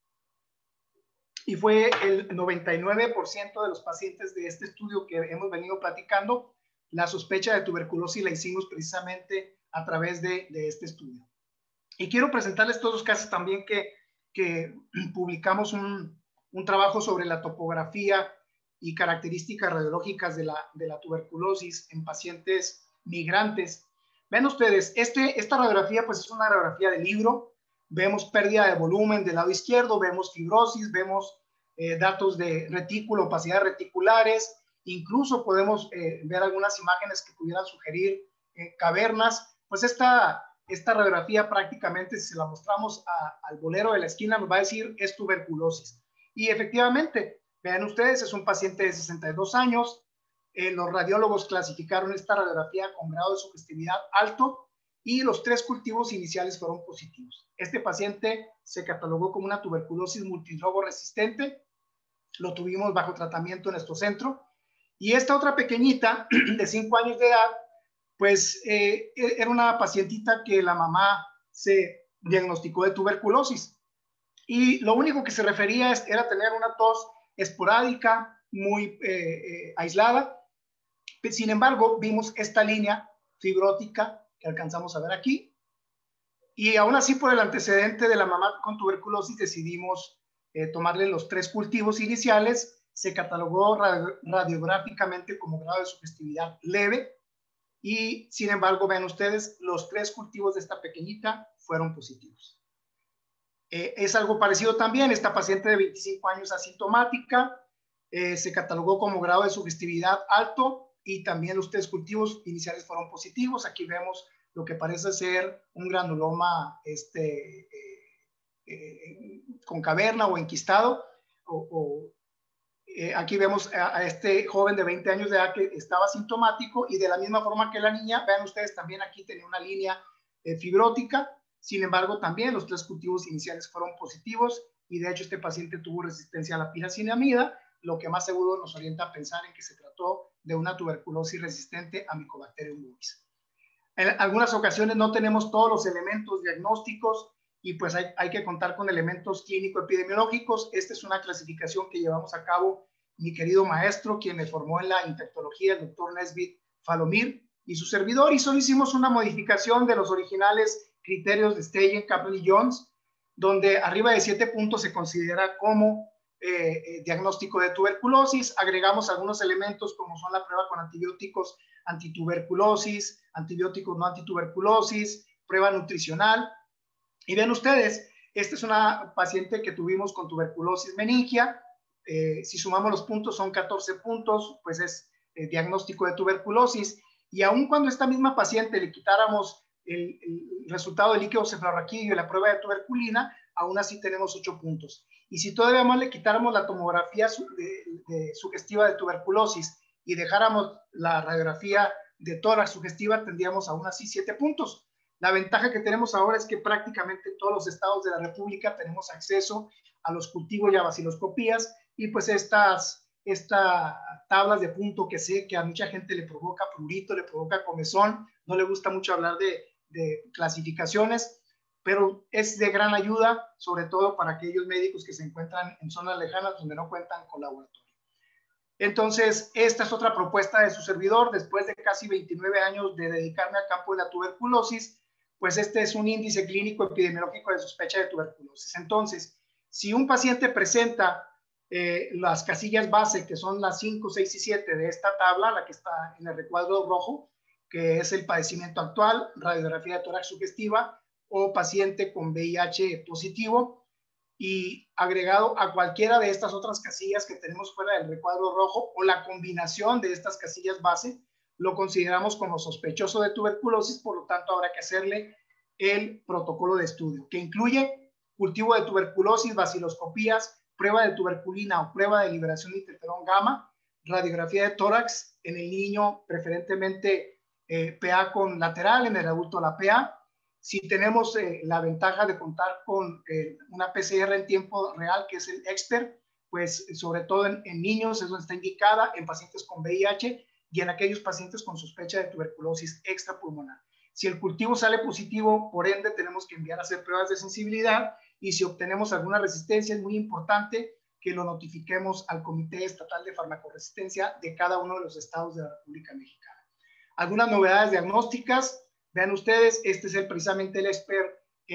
S3: Y fue el 99% de los pacientes de este estudio que hemos venido platicando, la sospecha de tuberculosis la hicimos precisamente a través de este estudio. Y quiero presentarles todos los casos también que publicamos un trabajo sobre la topografía y características radiológicas de la tuberculosis en pacientes migrantes. Ven ustedes, esta radiografía pues es una radiografía de libro. Vemos pérdida de volumen del lado izquierdo, vemos fibrosis, vemos datos de retículo, opacidades reticulares, incluso podemos ver algunas imágenes que pudieran sugerir cavernas. Pues esta radiografía prácticamente, si se la mostramos al bolero de la esquina, nos va a decir es tuberculosis. Y efectivamente, vean ustedes, es un paciente de 62 años. Los radiólogos clasificaron esta radiografía con grado de sugestividad alto, y los 3 cultivos iniciales fueron positivos. Este paciente se catalogó como una tuberculosis multidrogo resistente. Lo tuvimos bajo tratamiento en nuestro centro. Y esta otra pequeñita de 5 años de edad, pues era una pacientita que la mamá se diagnosticó de tuberculosis. Y lo único que se refería era tener una tos esporádica, muy aislada. Sin embargo, vimos esta línea fibrótica que alcanzamos a ver aquí. Y aún así, por el antecedente de la mamá con tuberculosis, decidimos tomarle los 3 cultivos iniciales se catalogó radiográficamente como grado de sugestividad leve y, sin embargo, vean ustedes, los 3 cultivos de esta pequeñita fueron positivos. Es algo parecido también, esta paciente de 25 años asintomática, se catalogó como grado de sugestividad alto y también los 3 cultivos iniciales fueron positivos. Aquí vemos lo que parece ser un granuloma con caverna o enquistado. Aquí vemos a este joven de 20 años de edad que estaba sintomático y de la misma forma que la niña, vean ustedes, también aquí tenía una línea fibrótica. Sin embargo, también los 3 cultivos iniciales fueron positivos y de hecho este paciente tuvo resistencia a la piracinamida, lo que más seguro nos orienta a pensar en que se trató de una tuberculosis resistente a Mycobacterium bovis. En algunas ocasiones no tenemos todos los elementos diagnósticos y pues hay que contar con elementos clínico-epidemiológicos. Esta es una clasificación que llevamos a cabo mi querido maestro, quien me formó en la infectología, el doctor Nesbit Falomir, y su servidor, y solo hicimos una modificación de los originales criterios de Steyen, Kaplan y Jones, donde arriba de 7 puntos se considera como diagnóstico de tuberculosis. Agregamos algunos elementos como son la prueba con antibióticos antituberculosis, antibióticos no antituberculosis, prueba nutricional. Y ven ustedes, esta es una paciente que tuvimos con tuberculosis meningia. Si sumamos los puntos son 14 puntos, pues es diagnóstico de tuberculosis. Y aun cuando a esta misma paciente le quitáramos el resultado del líquido cefalorraquídeo y la prueba de tuberculina, aún así tenemos 8 puntos. Y si todavía más le quitáramos la tomografía sugestiva de tuberculosis y dejáramos la radiografía de tórax sugestiva, tendríamos aún así 7 puntos. La ventaja que tenemos ahora es que prácticamente en todos los estados de la República tenemos acceso a los cultivos y a baciloscopías, y pues estas tablas de punto que sé que a mucha gente le provoca prurito, le provoca comezón, no le gusta mucho hablar de clasificaciones, pero es de gran ayuda, sobre todo para aquellos médicos que se encuentran en zonas lejanas donde no cuentan con laboratorio. Entonces, esta es otra propuesta de su servidor. Después de casi 29 años de dedicarme al campo de la tuberculosis, pues este es un índice clínico epidemiológico de sospecha de tuberculosis. Entonces, si un paciente presenta las casillas base, que son las 5, 6 y 7 de esta tabla, la que está en el recuadro rojo, que es el padecimiento actual, radiografía de tórax sugestiva o paciente con VIH positivo, y agregado a cualquiera de estas otras casillas que tenemos fuera del recuadro rojo o la combinación de estas casillas base, lo consideramos como sospechoso de tuberculosis. Por lo tanto, habrá que hacerle el protocolo de estudio, que incluye cultivo de tuberculosis, baciloscopías, prueba de tuberculina o prueba de liberación de interferón gamma, radiografía de tórax en el niño, preferentemente PA con lateral, en el adulto la PA. Si tenemos la ventaja de contar con una PCR en tiempo real, que es el EXPERT, pues sobre todo en niños es donde está indicada, en pacientes con VIH y en aquellos pacientes con sospecha de tuberculosis extrapulmonar. Si el cultivo sale positivo, por ende tenemos que enviar a hacer pruebas de sensibilidad, y si obtenemos alguna resistencia es muy importante que lo notifiquemos al Comité Estatal de Farmacoresistencia de cada uno de los estados de la República Mexicana. Algunas novedades diagnósticas, vean ustedes, este es precisamente el EXPERT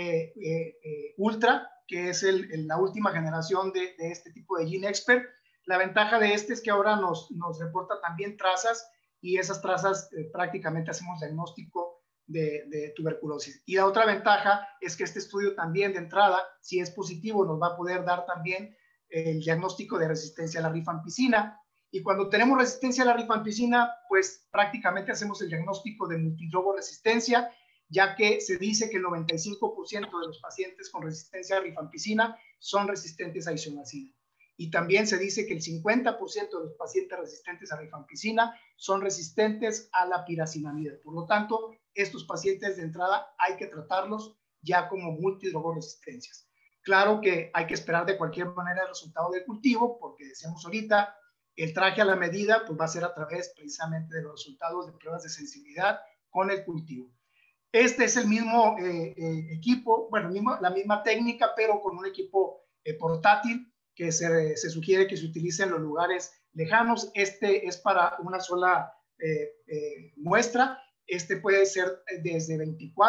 S3: Ultra, que es la última generación de este tipo de GeneXpert. La ventaja de este es que ahora nos reporta también trazas, y esas trazas prácticamente hacemos diagnóstico de tuberculosis. Y la otra ventaja es que este estudio también de entrada, si es positivo, nos va a poder dar también el diagnóstico de resistencia a la rifampicina. Y cuando tenemos resistencia a la rifampicina, pues prácticamente hacemos el diagnóstico de multidrogo resistencia, ya que se dice que el 95% de los pacientes con resistencia a rifampicina son resistentes a isoniazida. Y también se dice que el 50% de los pacientes resistentes a rifampicina son resistentes a la piracinamida. Por lo tanto, estos pacientes de entrada hay que tratarlos ya como multidrogoresistencias. Claro que hay que esperar de cualquier manera el resultado del cultivo, porque decíamos ahorita, el traje a la medida pues va a ser a través precisamente de los resultados de pruebas de sensibilidad con el cultivo. Este es el mismo equipo, bueno, la misma técnica, pero con un equipo portátil que se sugiere que se utilice en los lugares lejanos. Este es para una sola muestra. Este puede ser desde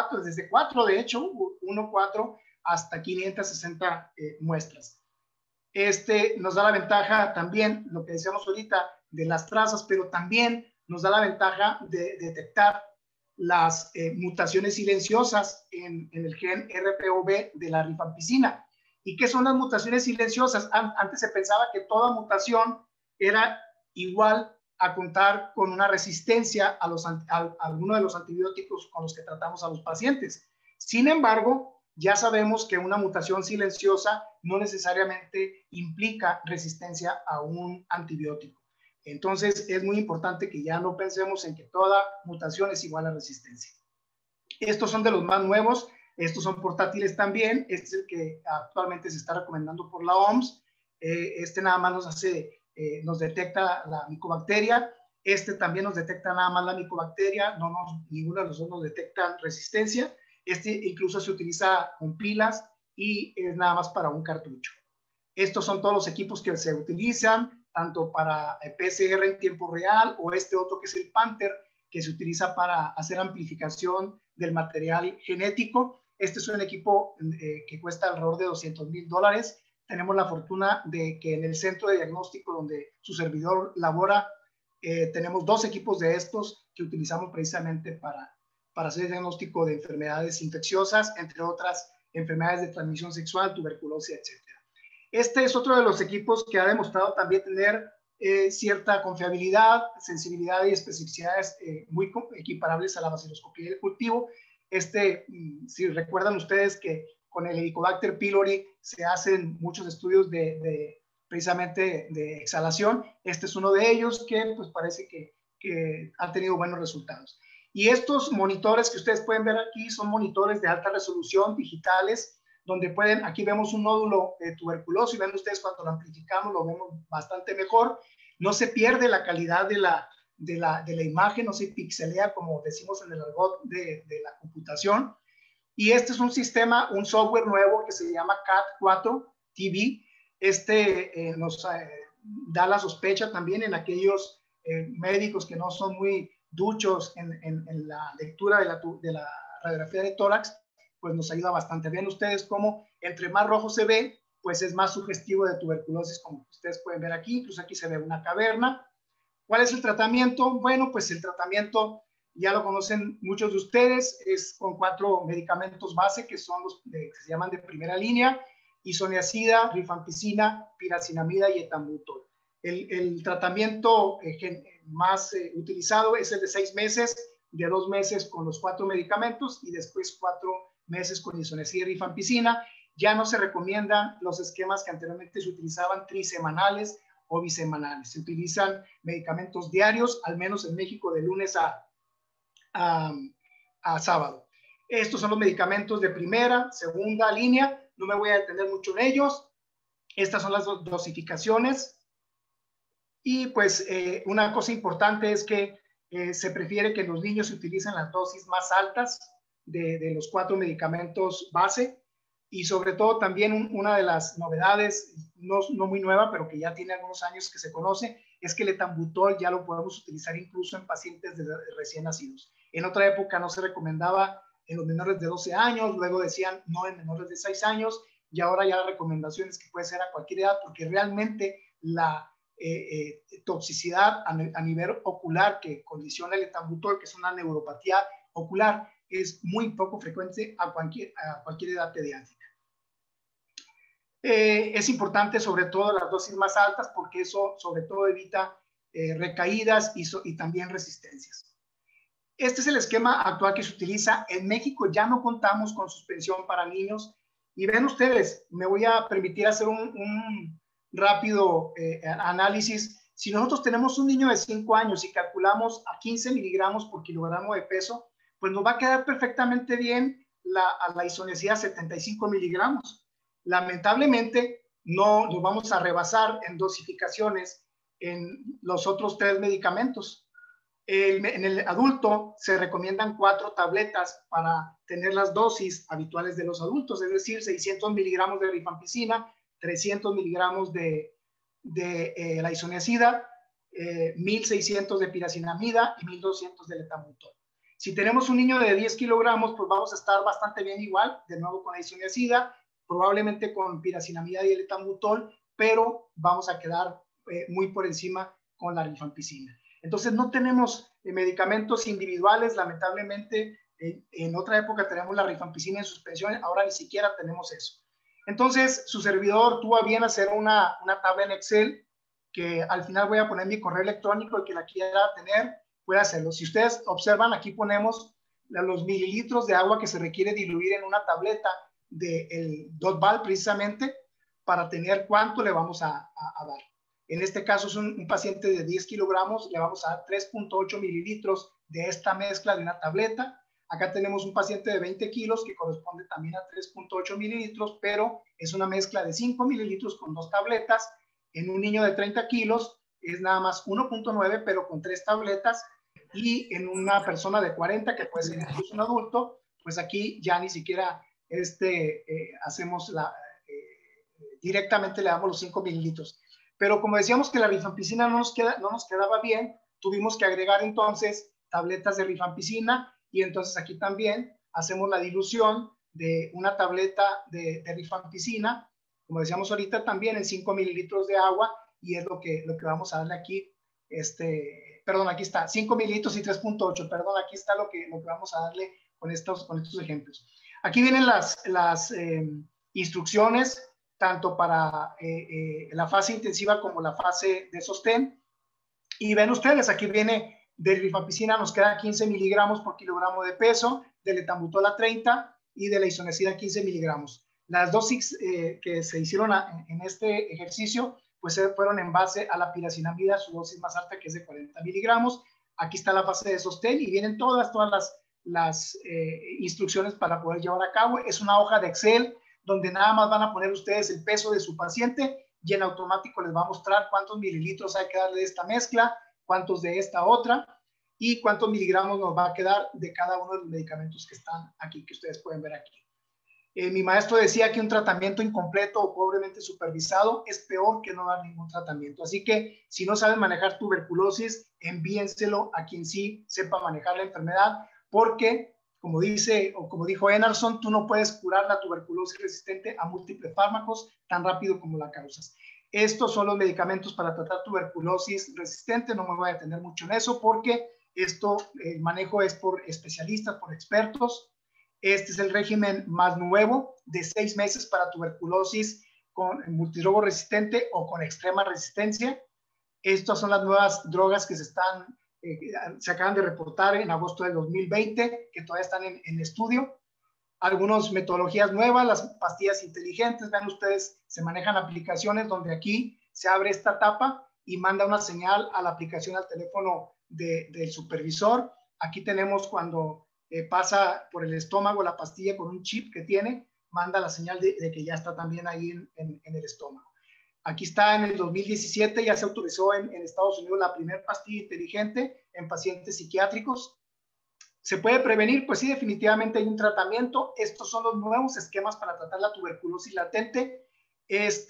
S3: 4 de hecho, 1-4 hasta 560 muestras. Nos da la ventaja también, lo que decíamos ahorita, de las trazas, pero también nos da la ventaja de detectar las mutaciones silenciosas en el gen RPOB de la rifampicina. ¿Y qué son las mutaciones silenciosas? Antes se pensaba que toda mutación era igual a contar con una resistencia a alguno de los antibióticos con los que tratamos a los pacientes. Sin embargo, ya sabemos que una mutación silenciosa no necesariamente implica resistencia a un antibiótico. Entonces, es muy importante que ya no pensemos en que toda mutación es igual a resistencia. Estos son de los más nuevos. Estos son portátiles también. Este es el que actualmente se está recomendando por la OMS. Nada más nos detecta la micobacteria. Este también nos detecta nada más la micobacteria. Ninguno de los dos nos detecta resistencia. Este incluso se utiliza con pilas y es nada más para un cartucho. Estos son todos los equipos que se utilizan, tanto para PCR en tiempo real o este otro que es el Panther, que se utiliza para hacer amplificación del material genético. Este es un equipo que cuesta alrededor de $200,000. Tenemos la fortuna de que en el centro de diagnóstico donde su servidor labora, tenemos 2 equipos de estos que utilizamos precisamente para hacer diagnóstico de enfermedades infecciosas, entre otras enfermedades de transmisión sexual, tuberculosis, etc. Este es otro de los equipos que ha demostrado también tener cierta confiabilidad, sensibilidad y especificidades muy equiparables a la baciloscopía del cultivo. Si recuerdan ustedes que con el Helicobacter pylori se hacen muchos estudios precisamente de exhalación. Este es uno de ellos que pues parece que han tenido buenos resultados. Y estos monitores que ustedes pueden ver aquí son monitores de alta resolución digitales, donde aquí vemos un nódulo tuberculoso y ven ustedes cuando lo amplificamos lo vemos bastante mejor. No se pierde la calidad de la imagen, no se pixelea como decimos en el argot de la computación. Y este es un sistema, un software nuevo que se llama CAT4 TV. Nos da la sospecha también en aquellos médicos que no son muy duchos en la lectura de la radiografía de tórax, pues nos ayuda bastante. Vean ustedes cómo entre más rojo se ve, pues es más sugestivo de tuberculosis, como ustedes pueden ver aquí. Incluso aquí se ve una caverna. ¿Cuál es el tratamiento? Bueno, pues el tratamiento ya lo conocen muchos de ustedes, es con 4 medicamentos base que son los que se llaman de primera línea: isoniazida, rifampicina, piracinamida y etambutol. El tratamiento más utilizado es el de 6 meses, de 2 meses con los 4 medicamentos y después 4 meses con isoniazida y rifampicina. Ya no se recomiendan los esquemas que anteriormente se utilizaban trisemanales o bisemanales. Se utilizan medicamentos diarios, al menos en México, de lunes a sábado. Estos son los medicamentos de primera, segunda línea. No me voy a detener mucho en ellos. Estas son las dosificaciones. Y pues una cosa importante es que se prefiere que en los niños se utilicen las dosis más altas de los 4 medicamentos base. Y sobre todo también una de las novedades, no muy nueva, pero que ya tiene algunos años que se conoce, es que el etambutol ya lo podemos utilizar incluso en pacientes recién nacidos. En otra época no se recomendaba en los menores de 12 años, luego decían no en menores de 6 años, y ahora ya la recomendación es que puede ser a cualquier edad, porque realmente la toxicidad a nivel ocular que condiciona el etambutol, que es una neuropatía ocular, es muy poco frecuente a cualquier edad pediátrica. Es importante sobre todo las dosis más altas porque eso sobre todo evita recaídas y también resistencias. Este es el esquema actual que se utiliza. En México ya no contamos con suspensión para niños. Y ven ustedes, me voy a permitir hacer un rápido análisis. Si nosotros tenemos un niño de 5 años y calculamos a 15 miligramos por kilogramo de peso, pues nos va a quedar perfectamente bien la isoniazida 75 miligramos. Lamentablemente, no nos vamos a rebasar en dosificaciones en los otros 3 medicamentos. En el adulto se recomiendan 4 tabletas para tener las dosis habituales de los adultos, es decir, 600 miligramos de rifampicina, 300 miligramos de la isoniazida, 1600 de piracinamida y 1200 de etambutol. Si tenemos un niño de 10 kilogramos, pues vamos a estar bastante bien igual, de nuevo con la isoniazida, probablemente con piracinamida y el etambutol, pero vamos a quedar muy por encima con la rifampicina. Entonces no tenemos medicamentos individuales, lamentablemente. En otra época tenemos la rifampicina en suspensión, ahora ni siquiera tenemos eso. Entonces su servidor tuvo a bien hacer una tabla en Excel, que al final voy a poner mi correo electrónico, y que la quiera tener puede hacerlo. Si ustedes observan, aquí ponemos los mililitros de agua que se requiere diluir en una tableta del Dotval, precisamente para tener cuánto le vamos a dar. En este caso es un paciente de 10 kilogramos, le vamos a dar 3.8 mililitros de esta mezcla de una tableta. Acá tenemos un paciente de 20 kilos que corresponde también a 3.8 mililitros, pero es una mezcla de 5 mililitros con 2 tabletas. En un niño de 30 kilos es nada más 1.9, pero con 3 tabletas. Y en una persona de 40, que puede ser incluso un adulto, pues aquí ya ni siquiera hacemos directamente le damos los 5 mililitros. Pero como decíamos que la rifampicina no nos quedaba bien, tuvimos que agregar entonces tabletas de rifampicina, y entonces aquí también hacemos la dilución de una tableta de rifampicina, como decíamos ahorita, también en 5 mililitros de agua, y es lo que vamos a darle aquí. Perdón, aquí está, 5 mililitros y 3.8, perdón, aquí está lo que vamos a darle con estos ejemplos. Aquí vienen las instrucciones, tanto para la fase intensiva como la fase de sostén. Y ven ustedes, aquí viene de rifampicina, nos queda 15 miligramos por kilogramo de peso, del etambutola 30 y de la isoniazida 15 miligramos. Las dosis que se hicieron en este ejercicio, pues fueron en base a la piracinamida, su dosis más alta, que es de 40 miligramos. Aquí está la fase de sostén, y vienen todas las instrucciones para poder llevar a cabo. Es una hoja de Excel donde nada más van a poner ustedes el peso de su paciente, y en automático les va a mostrar cuántos mililitros hay que darle de esta mezcla, cuántos de esta otra, y cuántos miligramos nos va a quedar de cada uno de los medicamentos que están aquí, que ustedes pueden ver aquí. Mi maestro decía que un tratamiento incompleto o pobremente supervisado es peor que no dar ningún tratamiento. Así que si no saben manejar tuberculosis, envíenselo a quien sí sepa manejar la enfermedad, porque como dijo Enarson, tú no puedes curar la tuberculosis resistente a múltiples fármacos tan rápido como la causas. Estos son los medicamentos para tratar tuberculosis resistente. No me voy a detener mucho en eso, porque el manejo es por especialistas, por expertos. Este es el régimen más nuevo, de 6 meses para tuberculosis con multidrogo resistente o con extrema resistencia. Estas son las nuevas drogas que se acaban de reportar en agosto del 2020, que todavía están en estudio. Algunas metodologías nuevas, las pastillas inteligentes. Vean ustedes, se manejan aplicaciones donde aquí se abre esta tapa y manda una señal a la aplicación al teléfono del supervisor. Aquí tenemos cuando pasa por el estómago la pastilla con un chip que tiene, manda la señal de que ya está también ahí en el estómago. Aquí está, en el 2017 ya se autorizó en Estados Unidos la primera pastilla inteligente en pacientes psiquiátricos. ¿Se puede prevenir? Pues sí, definitivamente hay un tratamiento. Estos son los nuevos esquemas para tratar la tuberculosis latente. Es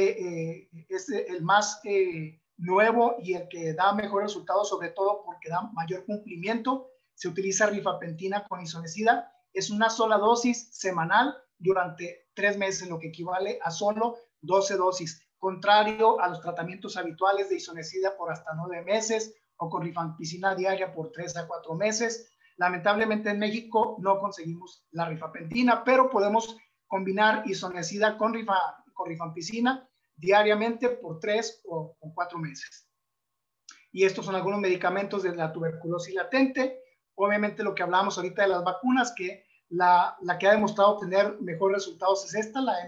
S3: el más nuevo y el que da mejores resultados, sobre todo porque da mayor cumplimiento. Se utiliza rifapentina con isoniazida. Es una sola dosis semanal durante 3 meses, lo que equivale a solo 12 dosis. Contrario a los tratamientos habituales de isoniazida por hasta 9 meses o con rifampicina diaria por 3 a 4 meses. Lamentablemente en México no conseguimos la rifapentina, pero podemos combinar isoniazida con rifampicina diariamente por 3 o 4 meses. Y estos son algunos medicamentos de la tuberculosis latente. Obviamente lo que hablamos ahorita de las vacunas, que la que ha demostrado tener mejores resultados es esta, la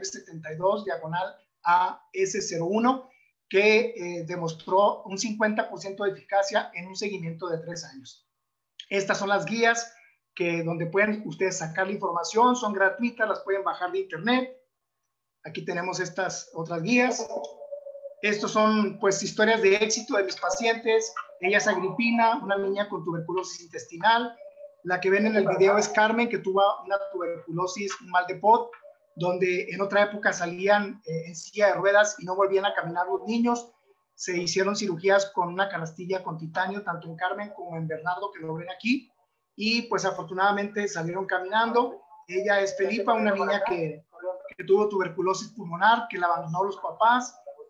S3: M72/AS01, que demostró un 50% de eficacia en un seguimiento de 3 años. Estas son las guías donde pueden ustedes sacar la información, son gratuitas, las pueden bajar de internet. Aquí tenemos estas otras guías. Estos son pues historias de éxito de mis pacientes. Ella es Agripina, una niña con tuberculosis intestinal. La que ven en el video es Carmen, que tuvo una tuberculosis, un mal de Pot, donde en otra época salían en silla de ruedas y no volvían a caminar los niños. Se hicieron cirugías con una canastilla con titanio, tanto en Carmen como en Bernardo, que lo ven aquí, y pues afortunadamente salieron caminando. Ella es Felipa, una niña que tuvo tuberculosis pulmonar, que la abandonó los papás,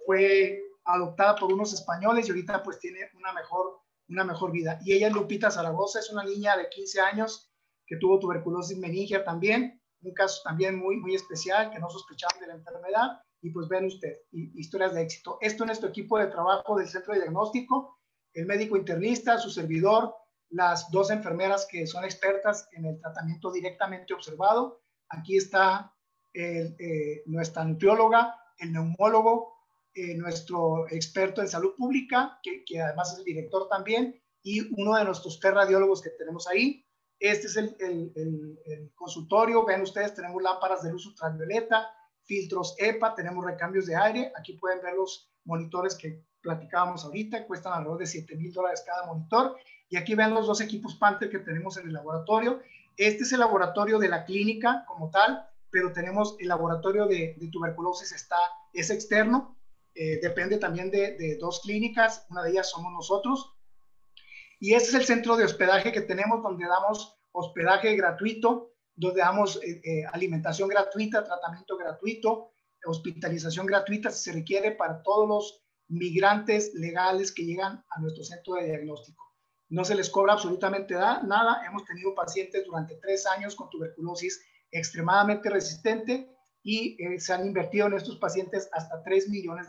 S3: fue adoptada por unos españoles y ahorita pues tiene una mejor vida. Y ella es Lupita Zaragoza, es una niña de 15 años que tuvo tuberculosis meningia también, un caso también muy especial, que no sospechaban de la enfermedad, y pues ven usted, historias de éxito. Esto es nuestro equipo de trabajo del centro de diagnóstico, el médico internista, su servidor, las 2 enfermeras que son expertas en el tratamiento directamente observado. Aquí está nuestra nutrióloga, el neumólogo, nuestro experto en salud pública, que además es el director también, y uno de nuestros 3 radiólogos que tenemos ahí. Este es el consultorio. Ven ustedes, tenemos lámparas de luz ultravioleta, filtros EPA, tenemos recambios de aire. Aquí pueden ver los monitores que platicábamos ahorita, cuestan alrededor de $7,000 cada monitor. Y aquí ven los 2 equipos Panther que tenemos en el laboratorio. Este es el laboratorio de la clínica como tal, pero tenemos el laboratorio de tuberculosis, es externo, depende también de 2 clínicas, una de ellas somos nosotros. Y este es el centro de hospedaje que tenemos, donde damos hospedaje gratuito, donde damos alimentación gratuita, tratamiento gratuito, hospitalización gratuita si se requiere para todos los migrantes legales que llegan a nuestro centro de diagnóstico. No se les cobra absolutamente nada. Hemos tenido pacientes durante 3 años con tuberculosis extremadamente resistente y se han invertido en estos pacientes hasta $3 millones.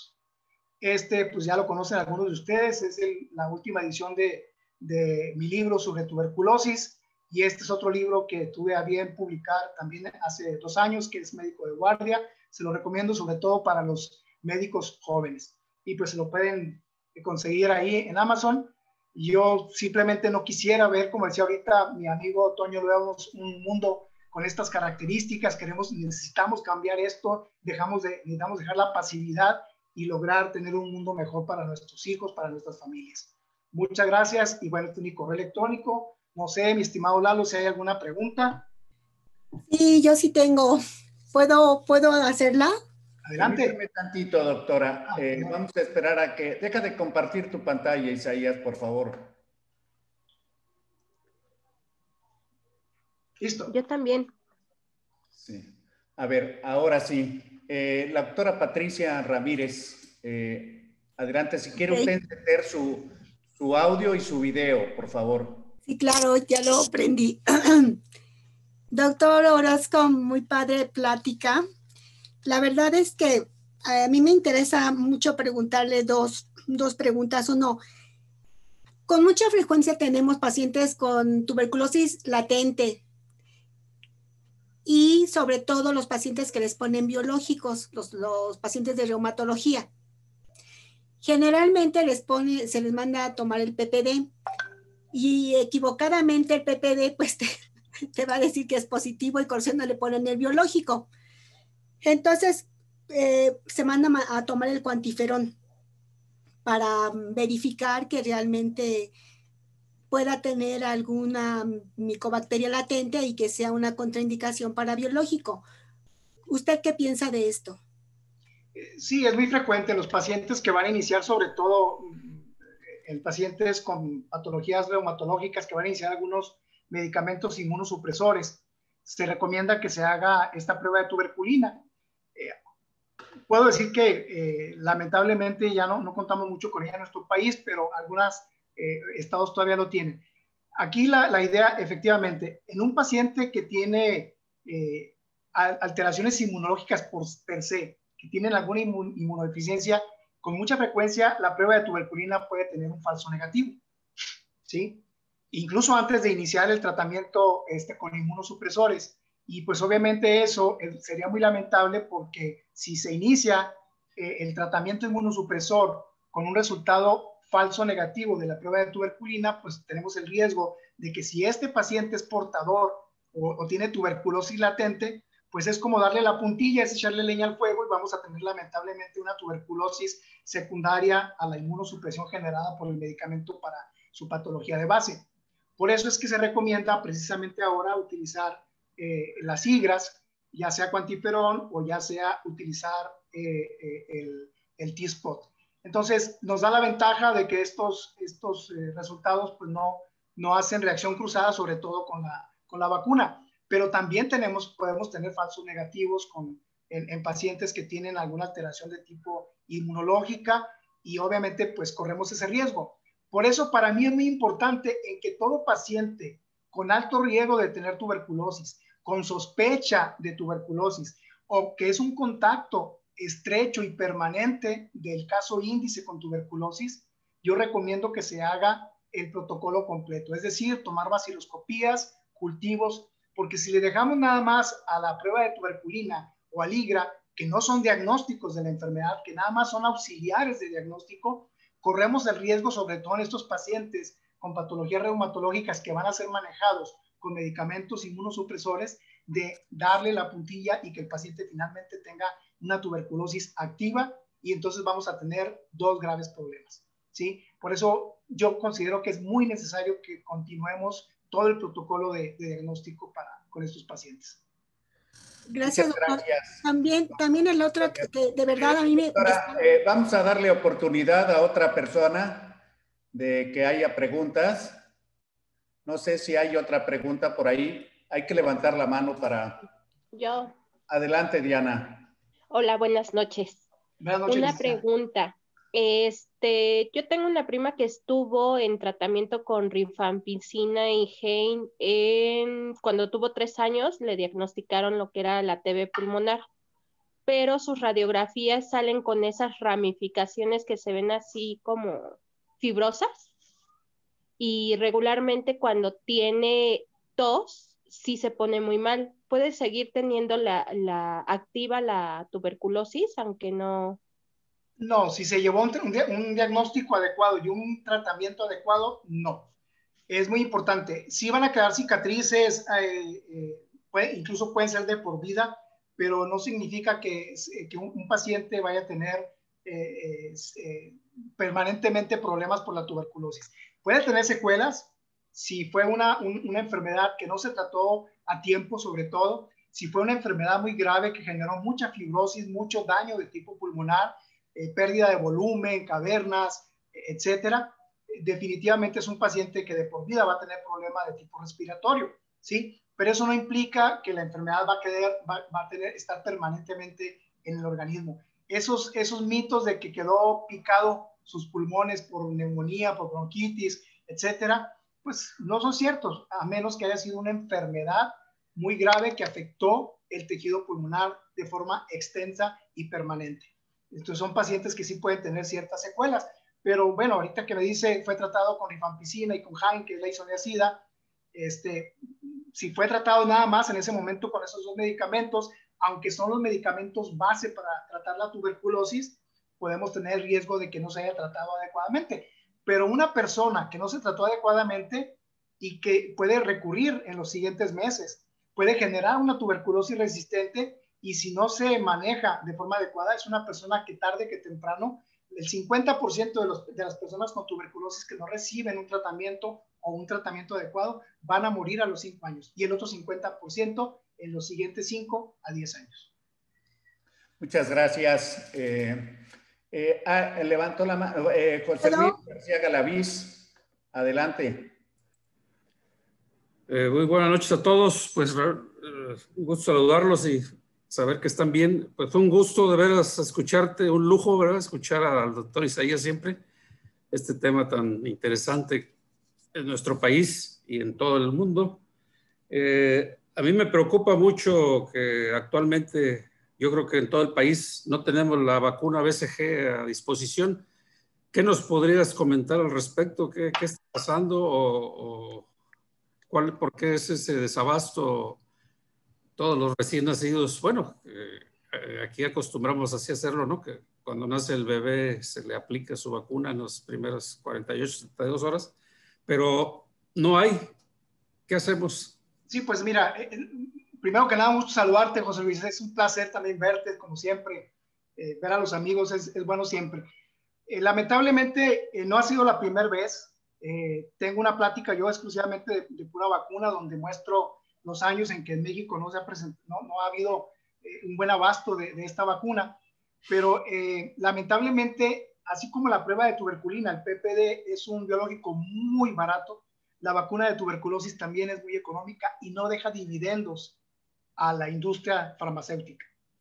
S3: Pues ya lo conocen algunos de ustedes, es la última edición de mi libro sobre tuberculosis, y este es otro libro que tuve a bien publicar también hace 2 años, que es Médico de Guardia. Se lo recomiendo sobre todo para los médicos jóvenes, y pues se lo pueden conseguir ahí en Amazon. Yo simplemente no quisiera ver, como decía ahorita mi amigo Toño, veamos un mundo con estas características. Necesitamos cambiar esto, necesitamos dejar la pasividad y lograr tener un mundo mejor para nuestros hijos, para nuestras familias. Muchas gracias, y bueno, este es mi correo electrónico. No sé, mi estimado Lalo, si hay alguna pregunta.
S4: Sí, yo sí tengo. ¿Puedo hacerla?
S3: Adelante.
S1: Permíteme tantito, doctora. Vamos a esperar a que... Deja de compartir tu pantalla, Isaías, por favor.
S3: Listo.
S5: Yo también.
S1: Sí. A ver, ahora sí. La doctora Patricia Ramírez, adelante, si quiere usted encender su audio y su video, por favor.
S4: Sí, claro, ya lo aprendí. Doctor Orozco, muy padre plática. La verdad es que a mí me interesa mucho preguntarle dos preguntas. Uno, con mucha frecuencia tenemos pacientes con tuberculosis latente, y sobre todo los pacientes que les ponen biológicos, los pacientes de reumatología. Generalmente se les manda a tomar el PPD, y equivocadamente el PPD pues te va a decir que es positivo, y no le ponen el biológico. Entonces se manda a tomar el cuantiferón para verificar que realmente pueda tener alguna micobacteria latente y que sea una contraindicación para biológico. ¿Usted qué piensa de esto?
S3: Sí, es muy frecuente en los pacientes que van a iniciar, sobre todo en pacientes con patologías reumatológicas que van a iniciar algunos medicamentos inmunosupresores. Se recomienda que se haga esta prueba de tuberculina. Puedo decir que lamentablemente ya no contamos mucho con ella en nuestro país, pero algunos estados todavía lo tienen. Aquí la idea, efectivamente, en un paciente que tiene alteraciones inmunológicas per se, que tienen alguna inmunodeficiencia, con mucha frecuencia la prueba de tuberculina puede tener un falso negativo, ¿sí? Incluso antes de iniciar el tratamiento con inmunosupresores. Y pues obviamente eso sería muy lamentable, porque si se inicia el tratamiento inmunosupresor con un resultado falso negativo de la prueba de tuberculina, pues tenemos el riesgo de que si este paciente es portador o tiene tuberculosis latente, pues es como darle la puntilla, es echarle leña al fuego, y vamos a tener lamentablemente una tuberculosis secundaria a la inmunosupresión generada por el medicamento para su patología de base. Por eso es que se recomienda precisamente ahora utilizar las sigras, ya sea cuantiferón o ya sea utilizar el T-Spot. Entonces nos da la ventaja de que estos resultados pues no hacen reacción cruzada, sobre todo con la vacuna, pero también podemos tener falsos negativos en pacientes que tienen alguna alteración de tipo inmunológica y obviamente pues corremos ese riesgo. Por eso para mí es muy importante en que todo paciente con alto riesgo de tener tuberculosis, con sospecha de tuberculosis o que es un contacto estrecho y permanente del caso índice con tuberculosis, yo recomiendo que se haga el protocolo completo, es decir, tomar vaciloscopías, cultivos, porque si le dejamos nada más a la prueba de tuberculina o al IGRA, que no son diagnósticos de la enfermedad, que nada más son auxiliares de diagnóstico, corremos el riesgo, sobre todo en estos pacientes con patologías reumatológicas que van a ser manejados con medicamentos inmunosupresores, de darle la puntilla y que el paciente finalmente tenga una tuberculosis activa y entonces vamos a tener dos graves problemas, ¿sí? Por eso yo considero que es muy necesario que continuemos todo el protocolo de diagnóstico con estos pacientes.
S4: Gracias,
S1: Muchas
S4: doctor.
S1: gracias.
S4: También el otro que de verdad a mí me...
S1: Doctora, vamos a darle oportunidad a otra persona de que haya preguntas. No sé si hay otra pregunta por ahí. Hay que levantar la mano para...
S5: Yo.
S1: Adelante, Diana.
S5: Hola, buenas noches.
S3: Buenas noches,
S5: Una
S3: licenciada.
S5: pregunta. Yo tengo una prima que estuvo en tratamiento con rifampicina y Hein. Cuando tuvo 3 años, le diagnosticaron lo que era la TB pulmonar, pero sus radiografías salen con esas ramificaciones que se ven así como fibrosas, y regularmente cuando tiene tos, sí se pone muy mal. Puede seguir teniendo activa la tuberculosis, aunque no...
S3: No, si se llevó un diagnóstico adecuado y un tratamiento adecuado, no. Es muy importante. Sí van a quedar cicatrices, incluso pueden ser de por vida, pero no significa que un paciente vaya a tener permanentemente problemas por la tuberculosis. Puede tener secuelas si fue una enfermedad que no se trató a tiempo, sobre todo, si fue una enfermedad muy grave que generó mucha fibrosis, mucho daño de tipo pulmonar, pérdida de volumen, cavernas, etcétera. Definitivamente es un paciente que de por vida va a tener problemas de tipo respiratorio, ¿sí? Pero eso no implica que la enfermedad va a estar permanentemente en el organismo. Esos mitos de que quedó picado sus pulmones por neumonía, por bronquitis, etcétera, pues no son ciertos, a menos que haya sido una enfermedad muy grave que afectó el tejido pulmonar de forma extensa y permanente. Entonces son pacientes que sí pueden tener ciertas secuelas, pero bueno, ahorita que me dice fue tratado con rifampicina y con Hein, que es la isoniazida, si fue tratado nada más en ese momento con esos dos medicamentos, aunque son los medicamentos base para tratar la tuberculosis, podemos tener riesgo de que no se haya tratado adecuadamente. Pero una persona que no se trató adecuadamente y que puede recurrir en los siguientes meses, puede generar una tuberculosis resistente, y si no se maneja de forma adecuada, es una persona que tarde que temprano, el 50% de las personas con tuberculosis que no reciben un tratamiento o un tratamiento adecuado van a morir a los 5 años y el otro 50% en los siguientes 5 a 10 años.
S1: Muchas gracias. Levantó la mano José Luis García Galaviz. Adelante.
S6: Muy buenas noches a todos. Pues un gusto saludarlos y saber que están bien. Pues fue un gusto de veras escucharte, un lujo, ¿verdad? Escuchar al doctor Isaías siempre, este tema tan interesante en nuestro país y en todo el mundo. A mí me preocupa mucho que actualmente yo creo que en todo el país no tenemos la vacuna BCG a disposición. ¿Qué nos podrías comentar al respecto? ¿Qué está pasando? ¿Por qué es ese desabasto? Todos los recién nacidos, bueno, aquí acostumbramos así a hacerlo, ¿no? Que cuando nace el bebé se le aplica su vacuna en las primeras 48, 72 horas, pero no hay. ¿Qué hacemos?
S3: Sí, pues mira, primero que nada, un gusto saludarte, José Luis. Es un placer también verte, como siempre. Ver a los amigos es bueno siempre. Lamentablemente, no ha sido la primera vez. Tengo una plática yo exclusivamente de pura vacuna, donde muestro los años en que en México no ha habido un buen abasto de esta vacuna, pero lamentablemente, así como la prueba de tuberculina, el PPD es un biológico muy barato, la vacuna de tuberculosis también es muy económica y no deja dividendos a la industria farmacéutica.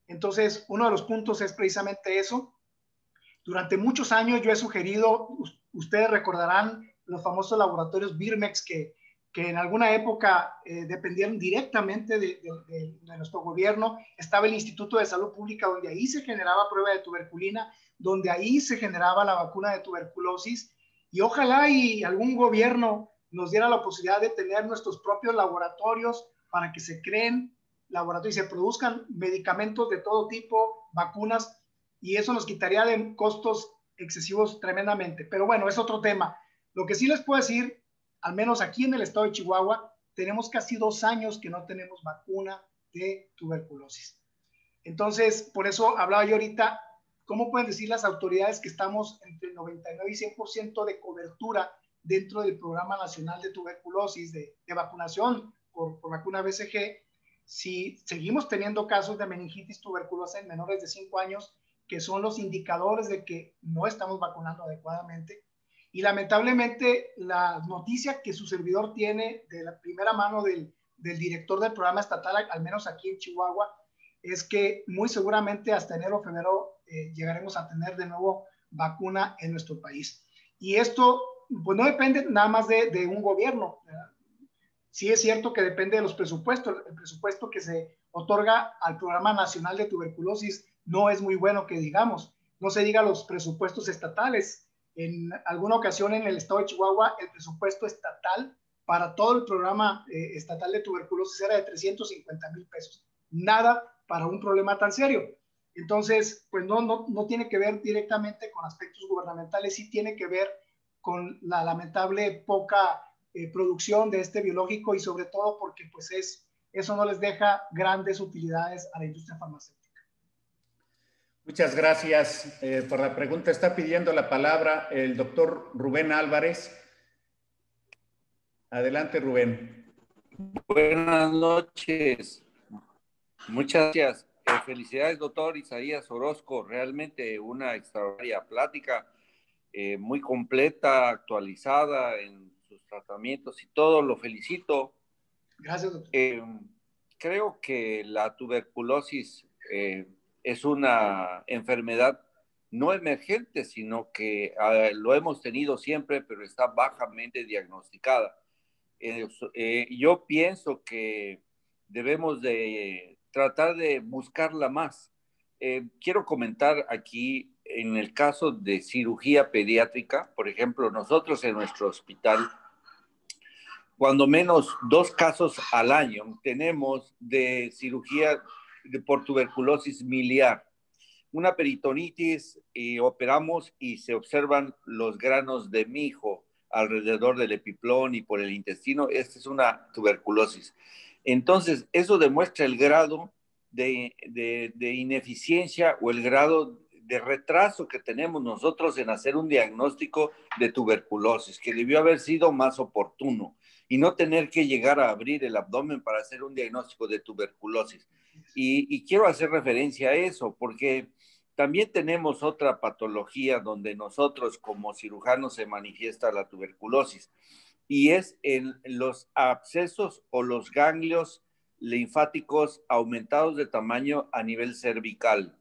S3: Entonces, uno de los puntos es precisamente eso. Durante muchos años yo he sugerido, ustedes recordarán los famosos laboratorios Birmex que en alguna época dependían directamente de nuestro gobierno. Estaba el Instituto de Salud Pública, donde ahí se generaba prueba de tuberculina, donde ahí se generaba la vacuna de tuberculosis, y ojalá y algún gobierno nos diera la posibilidad de tener nuestros propios laboratorios para que se creen laboratorios y se produzcan medicamentos de todo tipo, vacunas, y eso nos quitaría de costos excesivos tremendamente. Pero bueno, es otro tema. Lo que sí les puedo decir, al menos aquí en el estado de Chihuahua, tenemos casi 2 años que no tenemos vacuna de tuberculosis. Entonces, por eso hablaba yo ahorita, ¿cómo pueden decir las autoridades que estamos entre 99 y 100% de cobertura dentro del Programa Nacional de Tuberculosis, de vacunación por vacuna BCG, si seguimos teniendo casos de meningitis tuberculosa en menores de 5 años, que son los indicadores de que no estamos vacunando adecuadamente? Y lamentablemente la noticia que su servidor tiene de la primera mano del director del programa estatal, al menos aquí en Chihuahua, es que muy seguramente hasta enero o febrero llegaremos a tener de nuevo vacuna en nuestro país. Y esto pues no depende nada más de un gobierno. Sí es cierto que depende de los presupuestos. El presupuesto que se otorga al Programa Nacional de Tuberculosis no es muy bueno, que digamos. No se diga los presupuestos estatales. En alguna ocasión en el estado de Chihuahua, el presupuesto estatal para todo el programa estatal de tuberculosis era de 350,000 pesos. Nada para un problema tan serio. Entonces, pues no tiene que ver directamente con aspectos gubernamentales, sí tiene que ver con la lamentable poca producción de este biológico, y sobre todo porque pues eso no les deja grandes utilidades a la industria farmacéutica.
S1: Muchas gracias por la pregunta. Está pidiendo la palabra el doctor Rubén Álvarez. Adelante, Rubén.
S7: Buenas noches. Muchas gracias. Felicidades, doctor Isaías Orozco. Realmente una extraordinaria plática, muy completa, actualizada en sus tratamientos y todo. Lo felicito.
S3: Gracias, doctor.
S7: Creo que la tuberculosis es una enfermedad no emergente, sino que lo hemos tenido siempre, pero está bajamente diagnosticada. Yo pienso que debemos de tratar de buscarla más. Quiero comentar aquí, en el caso de cirugía pediátrica, por ejemplo, nosotros en nuestro hospital, cuando menos 2 casos al año tenemos de cirugía por tuberculosis miliar, una peritonitis, y operamos y se observan los granos de mijo alrededor del epiplón y por el intestino. Esta es una tuberculosis. Entonces, eso demuestra el grado de ineficiencia o el grado de retraso que tenemos nosotros en hacer un diagnóstico de tuberculosis, que debió haber sido más oportuno y no tener que llegar a abrir el abdomen para hacer un diagnóstico de tuberculosis. Y quiero hacer referencia a eso porque también tenemos otra patología donde nosotros como cirujanos se manifiesta la tuberculosis, y es en los abscesos o los ganglios linfáticos aumentados de tamaño a nivel cervical.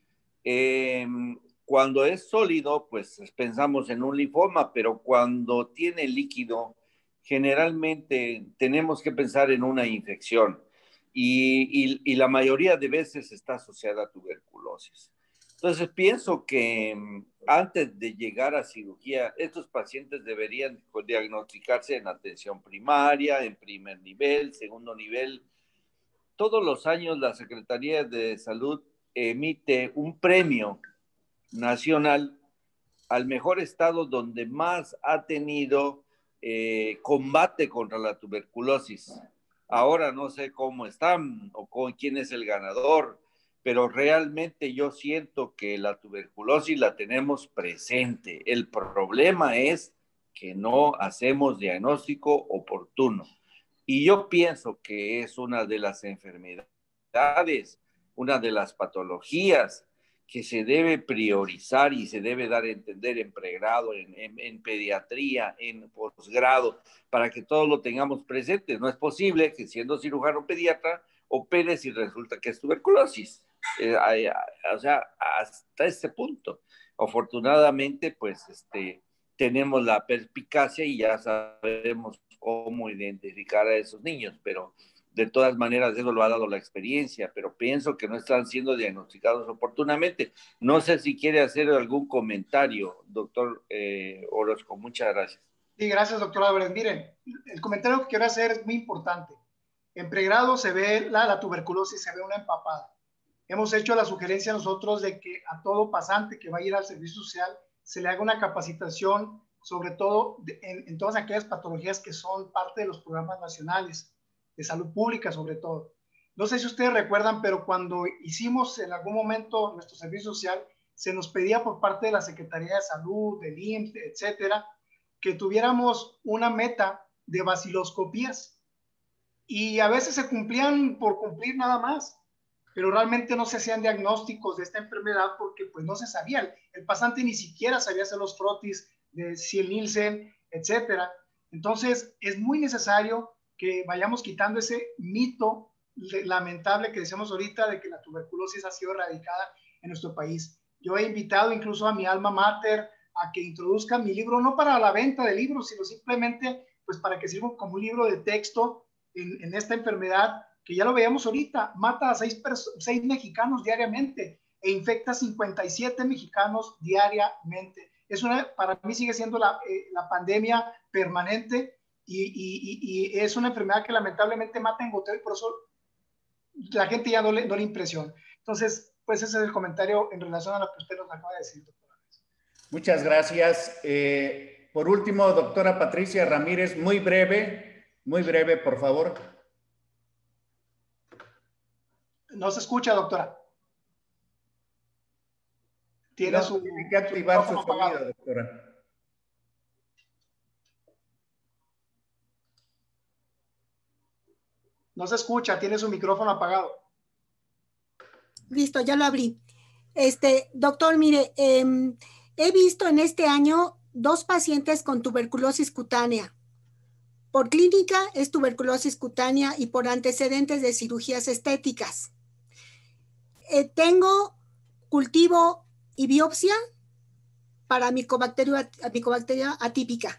S7: Cuando es sólido, pues pensamos en un linfoma, pero cuando tiene líquido, generalmente tenemos que pensar en una infección, y la mayoría de veces está asociada a tuberculosis. Entonces pienso que antes de llegar a cirugía, estos pacientes deberían diagnosticarse en atención primaria, en primer nivel, segundo nivel. Todos los años la Secretaría de Salud emite un premio nacional al mejor estado donde más ha tenido combate contra la tuberculosis. Ahora no sé cómo están o quién es el ganador, pero realmente yo siento que la tuberculosis la tenemos presente. El problema es que no hacemos diagnóstico oportuno. Y yo pienso que es una de las enfermedades, una de las patologías que se debe priorizar y se debe dar a entender en pregrado, en pediatría, en posgrado, para que todos lo tengamos presente. No es posible que siendo cirujano pediatra operes y resulta que es tuberculosis. o sea, hasta este punto. Afortunadamente, pues, tenemos la perspicacia y ya sabemos cómo identificar a esos niños, pero de todas maneras eso lo ha dado la experiencia, pero pienso que no están siendo diagnosticados oportunamente. No sé si quiere hacer algún comentario, doctor Orozco. Muchas gracias.
S3: Sí, gracias, doctor Álvarez. Miren, el comentario que quiero hacer es muy importante. En pregrado se ve la tuberculosis, se ve una empapada. Hemos hecho la sugerencia nosotros de que a todo pasante que va a ir al servicio social se le haga una capacitación, sobre todo en todas aquellas patologías que son parte de los programas nacionales de salud pública, sobre todo. No sé si ustedes recuerdan, pero cuando hicimos en algún momento nuestro servicio social, se nos pedía por parte de la Secretaría de Salud, del IMSS, etcétera, que tuviéramos una meta de baciloscopías. Y a veces se cumplían por cumplir nada más, pero realmente no se hacían diagnósticos de esta enfermedad porque pues no se sabía. El pasante ni siquiera sabía hacer los frotis de Ziel-Nielsen, etcétera. Entonces es muy necesario que vayamos quitando ese mito lamentable que decíamos ahorita de que la tuberculosis ha sido erradicada en nuestro país. Yo he invitado incluso a mi alma mater a que introduzcan mi libro, no para la venta de libros, sino simplemente pues para que sirva como un libro de texto en esta enfermedad que ya lo veíamos ahorita, mata a 6 mexicanos diariamente e infecta a 57 mexicanos diariamente. Para mí sigue siendo la pandemia permanente y es una enfermedad que lamentablemente mata en goteo y por eso la gente ya no le impresiona. Entonces, pues ese es el comentario en relación a lo que usted nos acaba de decir, doctora.
S1: Muchas gracias. Por último, doctora Patricia Ramírez, muy breve, por favor.
S3: No se escucha, doctora.
S1: Tiene que activar su sonido, doctora.
S3: No se escucha, tiene su micrófono apagado.
S4: Listo, ya lo abrí. Doctor, mire, he visto en este año 2 pacientes con tuberculosis cutánea. Por clínica es tuberculosis cutánea y por antecedentes de cirugías estéticas. Tengo cultivo y biopsia para micobacteria atípica.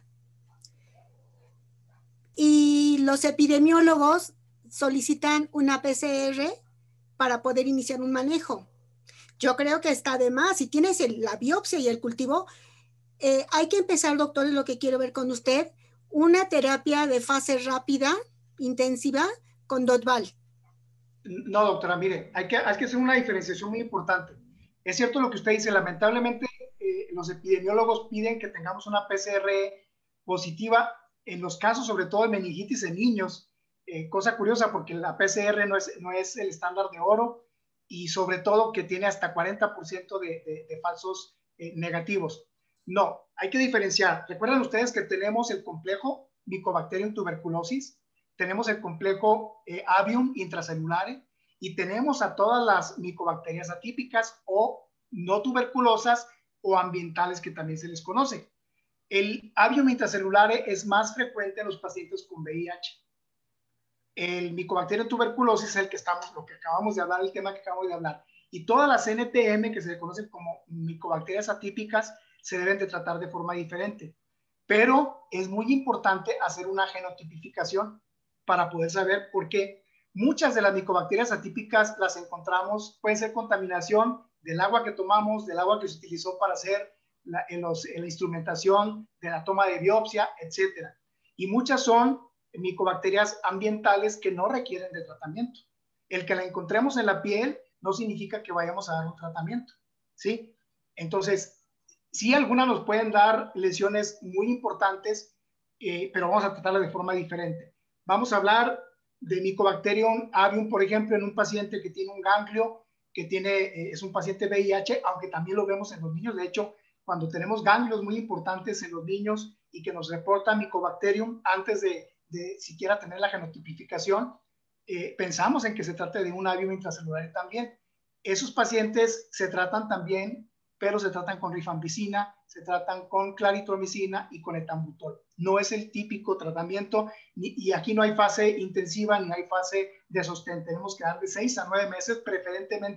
S4: Y los epidemiólogos solicitan una PCR para poder iniciar un manejo. Yo creo que está de más. Si tienes la biopsia y el cultivo, hay que empezar, doctor, es lo que quiero ver con usted, una terapia de fase rápida, intensiva, con Dotval.
S3: No, doctora, mire, hay que hacer una diferenciación muy importante. Es cierto lo que usted dice, lamentablemente los epidemiólogos piden que tengamos una PCR positiva en los casos, sobre todo de meningitis en niños. Cosa curiosa porque la PCR no es el estándar de oro y sobre todo que tiene hasta 40% de falsos negativos. No, hay que diferenciar. ¿Recuerdan ustedes que tenemos el complejo Mycobacterium tuberculosis? Tenemos el complejo Avium intracelulare y tenemos a todas las micobacterias atípicas o no tuberculosas o ambientales que también se les conoce. El Avium intracelulare es más frecuente en los pacientes con VIH. El Mycobacterium tuberculosis es el que lo que acabamos de hablar, el tema que acabamos de hablar. Y todas las NTM que se le conocen como micobacterias atípicas se deben de tratar de forma diferente. Pero es muy importante hacer una genotipificación para poder saber por qué. Muchas de las micobacterias atípicas las encontramos, puede ser contaminación del agua que tomamos, del agua que se utilizó para hacer la instrumentación de la toma de biopsia, etc. Y muchas son micobacterias ambientales que no requieren de tratamiento. El que la encontremos en la piel no significa que vayamos a dar un tratamiento, ¿sí? Entonces, sí, algunas nos pueden dar lesiones muy importantes, pero vamos a tratarlas de forma diferente. Vamos a hablar de Mycobacterium avium, por ejemplo, en un paciente que tiene un ganglio, es un paciente VIH, aunque también lo vemos en los niños. De hecho, cuando tenemos ganglios muy importantes en los niños y que nos reporta Mycobacterium antes de siquiera tener la genotipificación, pensamos en que se trate de un avium intracelular también. Esos pacientes se tratan también, pero se tratan con rifampicina, se tratan con claritromicina y con etambutol. No es el típico tratamiento y aquí no hay fase intensiva ni hay fase de sostén. Tenemos que dar de 6 a 9 meses, preferentemente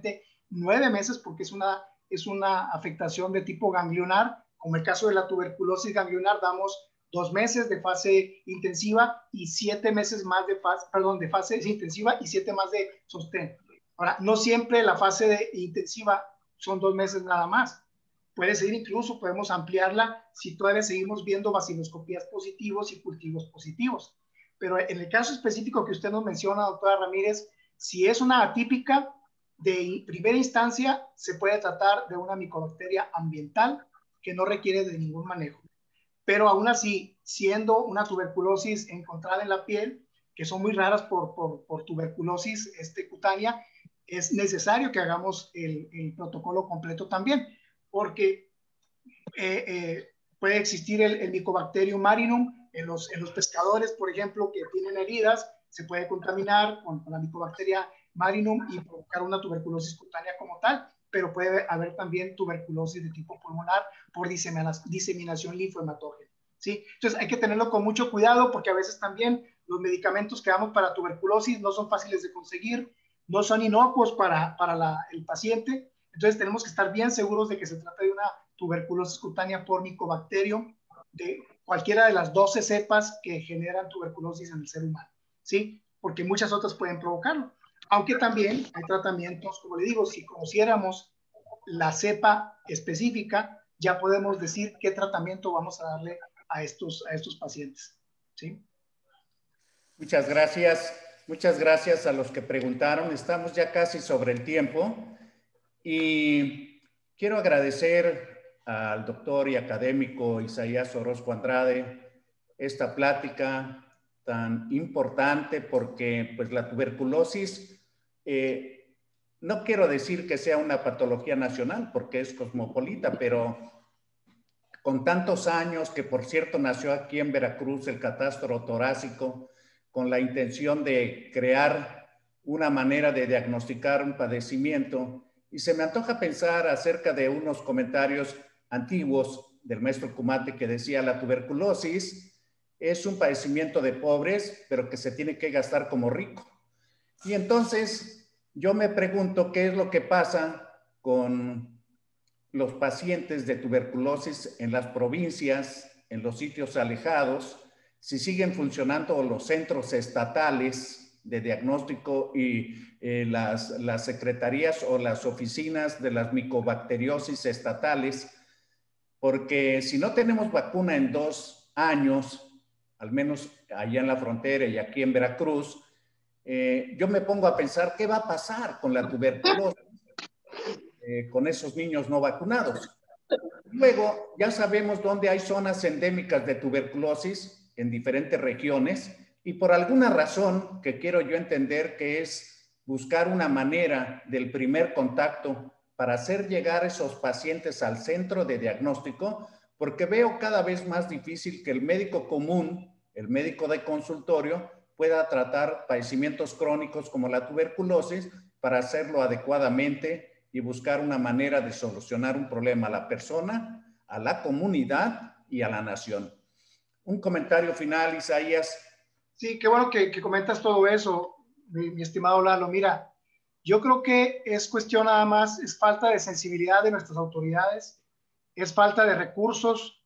S3: 9 meses porque es una afectación de tipo ganglionar. Como el caso de la tuberculosis ganglionar, damos 2 meses de fase intensiva y 7 meses más de fase intensiva y 7 más de sostén. Ahora, no siempre la fase intensiva son 2 meses nada más. Puede ser incluso, podemos ampliarla si todavía seguimos viendo vaciloscopías positivos y cultivos positivos. Pero en el caso específico que usted nos menciona, doctora Ramírez, si es una atípica de primera instancia, se puede tratar de una micobacteria ambiental que no requiere de ningún manejo. Pero aún así, siendo una tuberculosis encontrada en la piel, que son muy raras por tuberculosis cutánea, es necesario que hagamos el protocolo completo también, porque puede existir el Mycobacterium marinum en los pescadores, por ejemplo, que tienen heridas, se puede contaminar con la Mycobacteria marinum y provocar una tuberculosis cutánea como tal, pero puede haber también tuberculosis de tipo pulmonar por diseminación linfohematógena, ¿sí? Entonces hay que tenerlo con mucho cuidado porque a veces también los medicamentos que damos para tuberculosis no son fáciles de conseguir, no son inocuos para el paciente, entonces tenemos que estar bien seguros de que se trata de una tuberculosis cutánea por Mycobacterium de cualquiera de las 12 cepas que generan tuberculosis en el ser humano, ¿sí? Porque muchas otras pueden provocarlo. Aunque también hay tratamientos, como le digo, si conociéramos la cepa específica, ya podemos decir qué tratamiento vamos a darle a estos pacientes, ¿sí?
S1: Muchas gracias. Muchas gracias a los que preguntaron. Estamos ya casi sobre el tiempo y quiero agradecer al doctor y académico Isaías Orozco Andrade esta plática tan importante porque pues la tuberculosis no quiero decir que sea una patología nacional porque es cosmopolita, pero con tantos años que por cierto nació aquí en Veracruz el catastro torácico con la intención de crear una manera de diagnosticar un padecimiento y se me antoja pensar acerca de unos comentarios antiguos del maestro Kumate que decía la tuberculosis es un padecimiento de pobres pero que se tiene que gastar como rico. Y entonces yo me pregunto qué es lo que pasa con los pacientes de tuberculosis en las provincias, en los sitios alejados, si siguen funcionando los centros estatales de diagnóstico y las secretarías o las oficinas de las micobacteriosis estatales, porque si no tenemos vacuna en 2 años, al menos allá en la frontera y aquí en Veracruz, yo me pongo a pensar qué va a pasar con la tuberculosis, con esos niños no vacunados. Luego, ya sabemos dónde hay zonas endémicas de tuberculosis en diferentes regiones y por alguna razón que quiero yo entender que es buscar una manera del primer contacto para hacer llegar esos pacientes al centro de diagnóstico, porque veo cada vez más difícil que el médico común, el médico de consultorio, pueda tratar padecimientos crónicos como la tuberculosis para hacerlo adecuadamente y buscar una manera de solucionar un problema a la persona, a la comunidad y a la nación. Un comentario final, Isaías.
S3: Sí, qué bueno que comentas todo eso, mi estimado Lalo. Mira, yo creo que es cuestión nada más, es falta de sensibilidad de nuestras autoridades, es falta de recursos.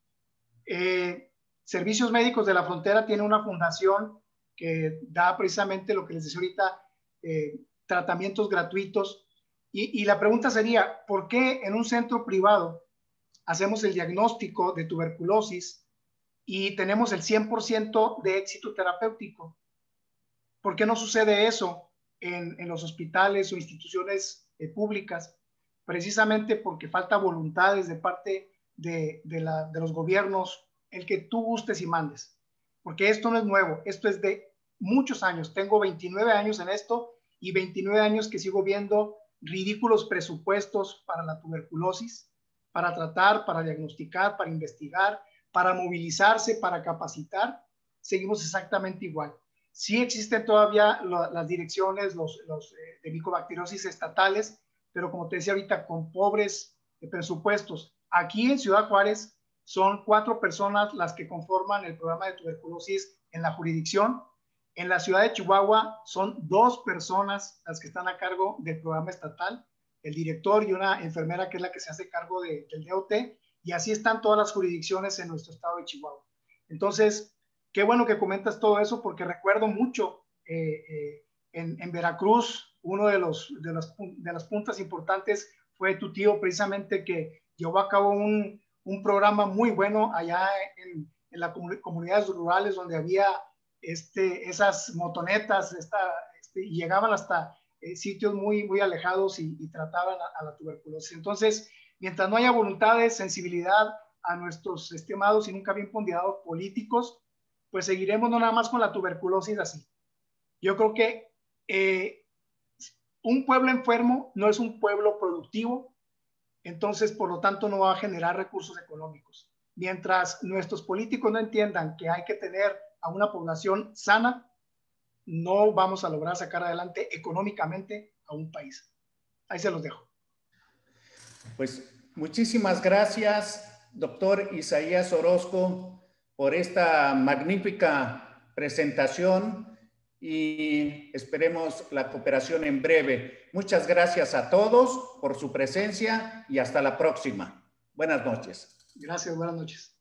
S3: Servicios Médicos de la Frontera tiene una fundación que da precisamente lo que les decía ahorita, tratamientos gratuitos. Y la pregunta sería, ¿por qué en un centro privado hacemos el diagnóstico de tuberculosis y tenemos el 100% de éxito terapéutico? ¿Por qué no sucede eso en los hospitales o instituciones públicas? Precisamente porque falta voluntades de parte de los gobiernos, el que tú gustes y mandes. Porque esto no es nuevo, esto es de muchos años. Tengo 29 años en esto y 29 años que sigo viendo ridículos presupuestos para la tuberculosis, para tratar, para diagnosticar, para investigar, para movilizarse, para capacitar. Seguimos exactamente igual. Sí existen todavía las direcciones de micobacteriosis estatales, pero como te decía ahorita, con pobres presupuestos. Aquí en Ciudad Juárez son 4 personas las que conforman el programa de tuberculosis en la jurisdicción. En la ciudad de Chihuahua son 2 personas las que están a cargo del programa estatal. el director y una enfermera que es la que se hace cargo del DOT, y así están todas las jurisdicciones en nuestro estado de Chihuahua. Entonces, qué bueno que comentas todo eso, porque recuerdo mucho en Veracruz, uno de las puntas importantes fue tu tío, precisamente, que llevó a cabo un programa muy bueno allá en las comunidades rurales, donde había esas motonetas, y llegaban hasta sitios muy, muy alejados y trataban a la tuberculosis. Entonces, mientras no haya voluntades, sensibilidad a nuestros estimados y nunca bien ponderados políticos, pues seguiremos no nada más con la tuberculosis así. Yo creo que un pueblo enfermo no es un pueblo productivo, entonces por lo tanto no va a generar recursos económicos. Mientras nuestros políticos no entiendan que hay que tener a una población sana, no vamos a lograr sacar adelante económicamente a un país. Ahí se los dejo.
S1: Pues muchísimas gracias, doctor Isaías Orozco, por esta magnífica presentación y esperemos la cooperación en breve. Muchas gracias a todos por su presencia y hasta la próxima. Buenas noches.
S3: Gracias, buenas noches.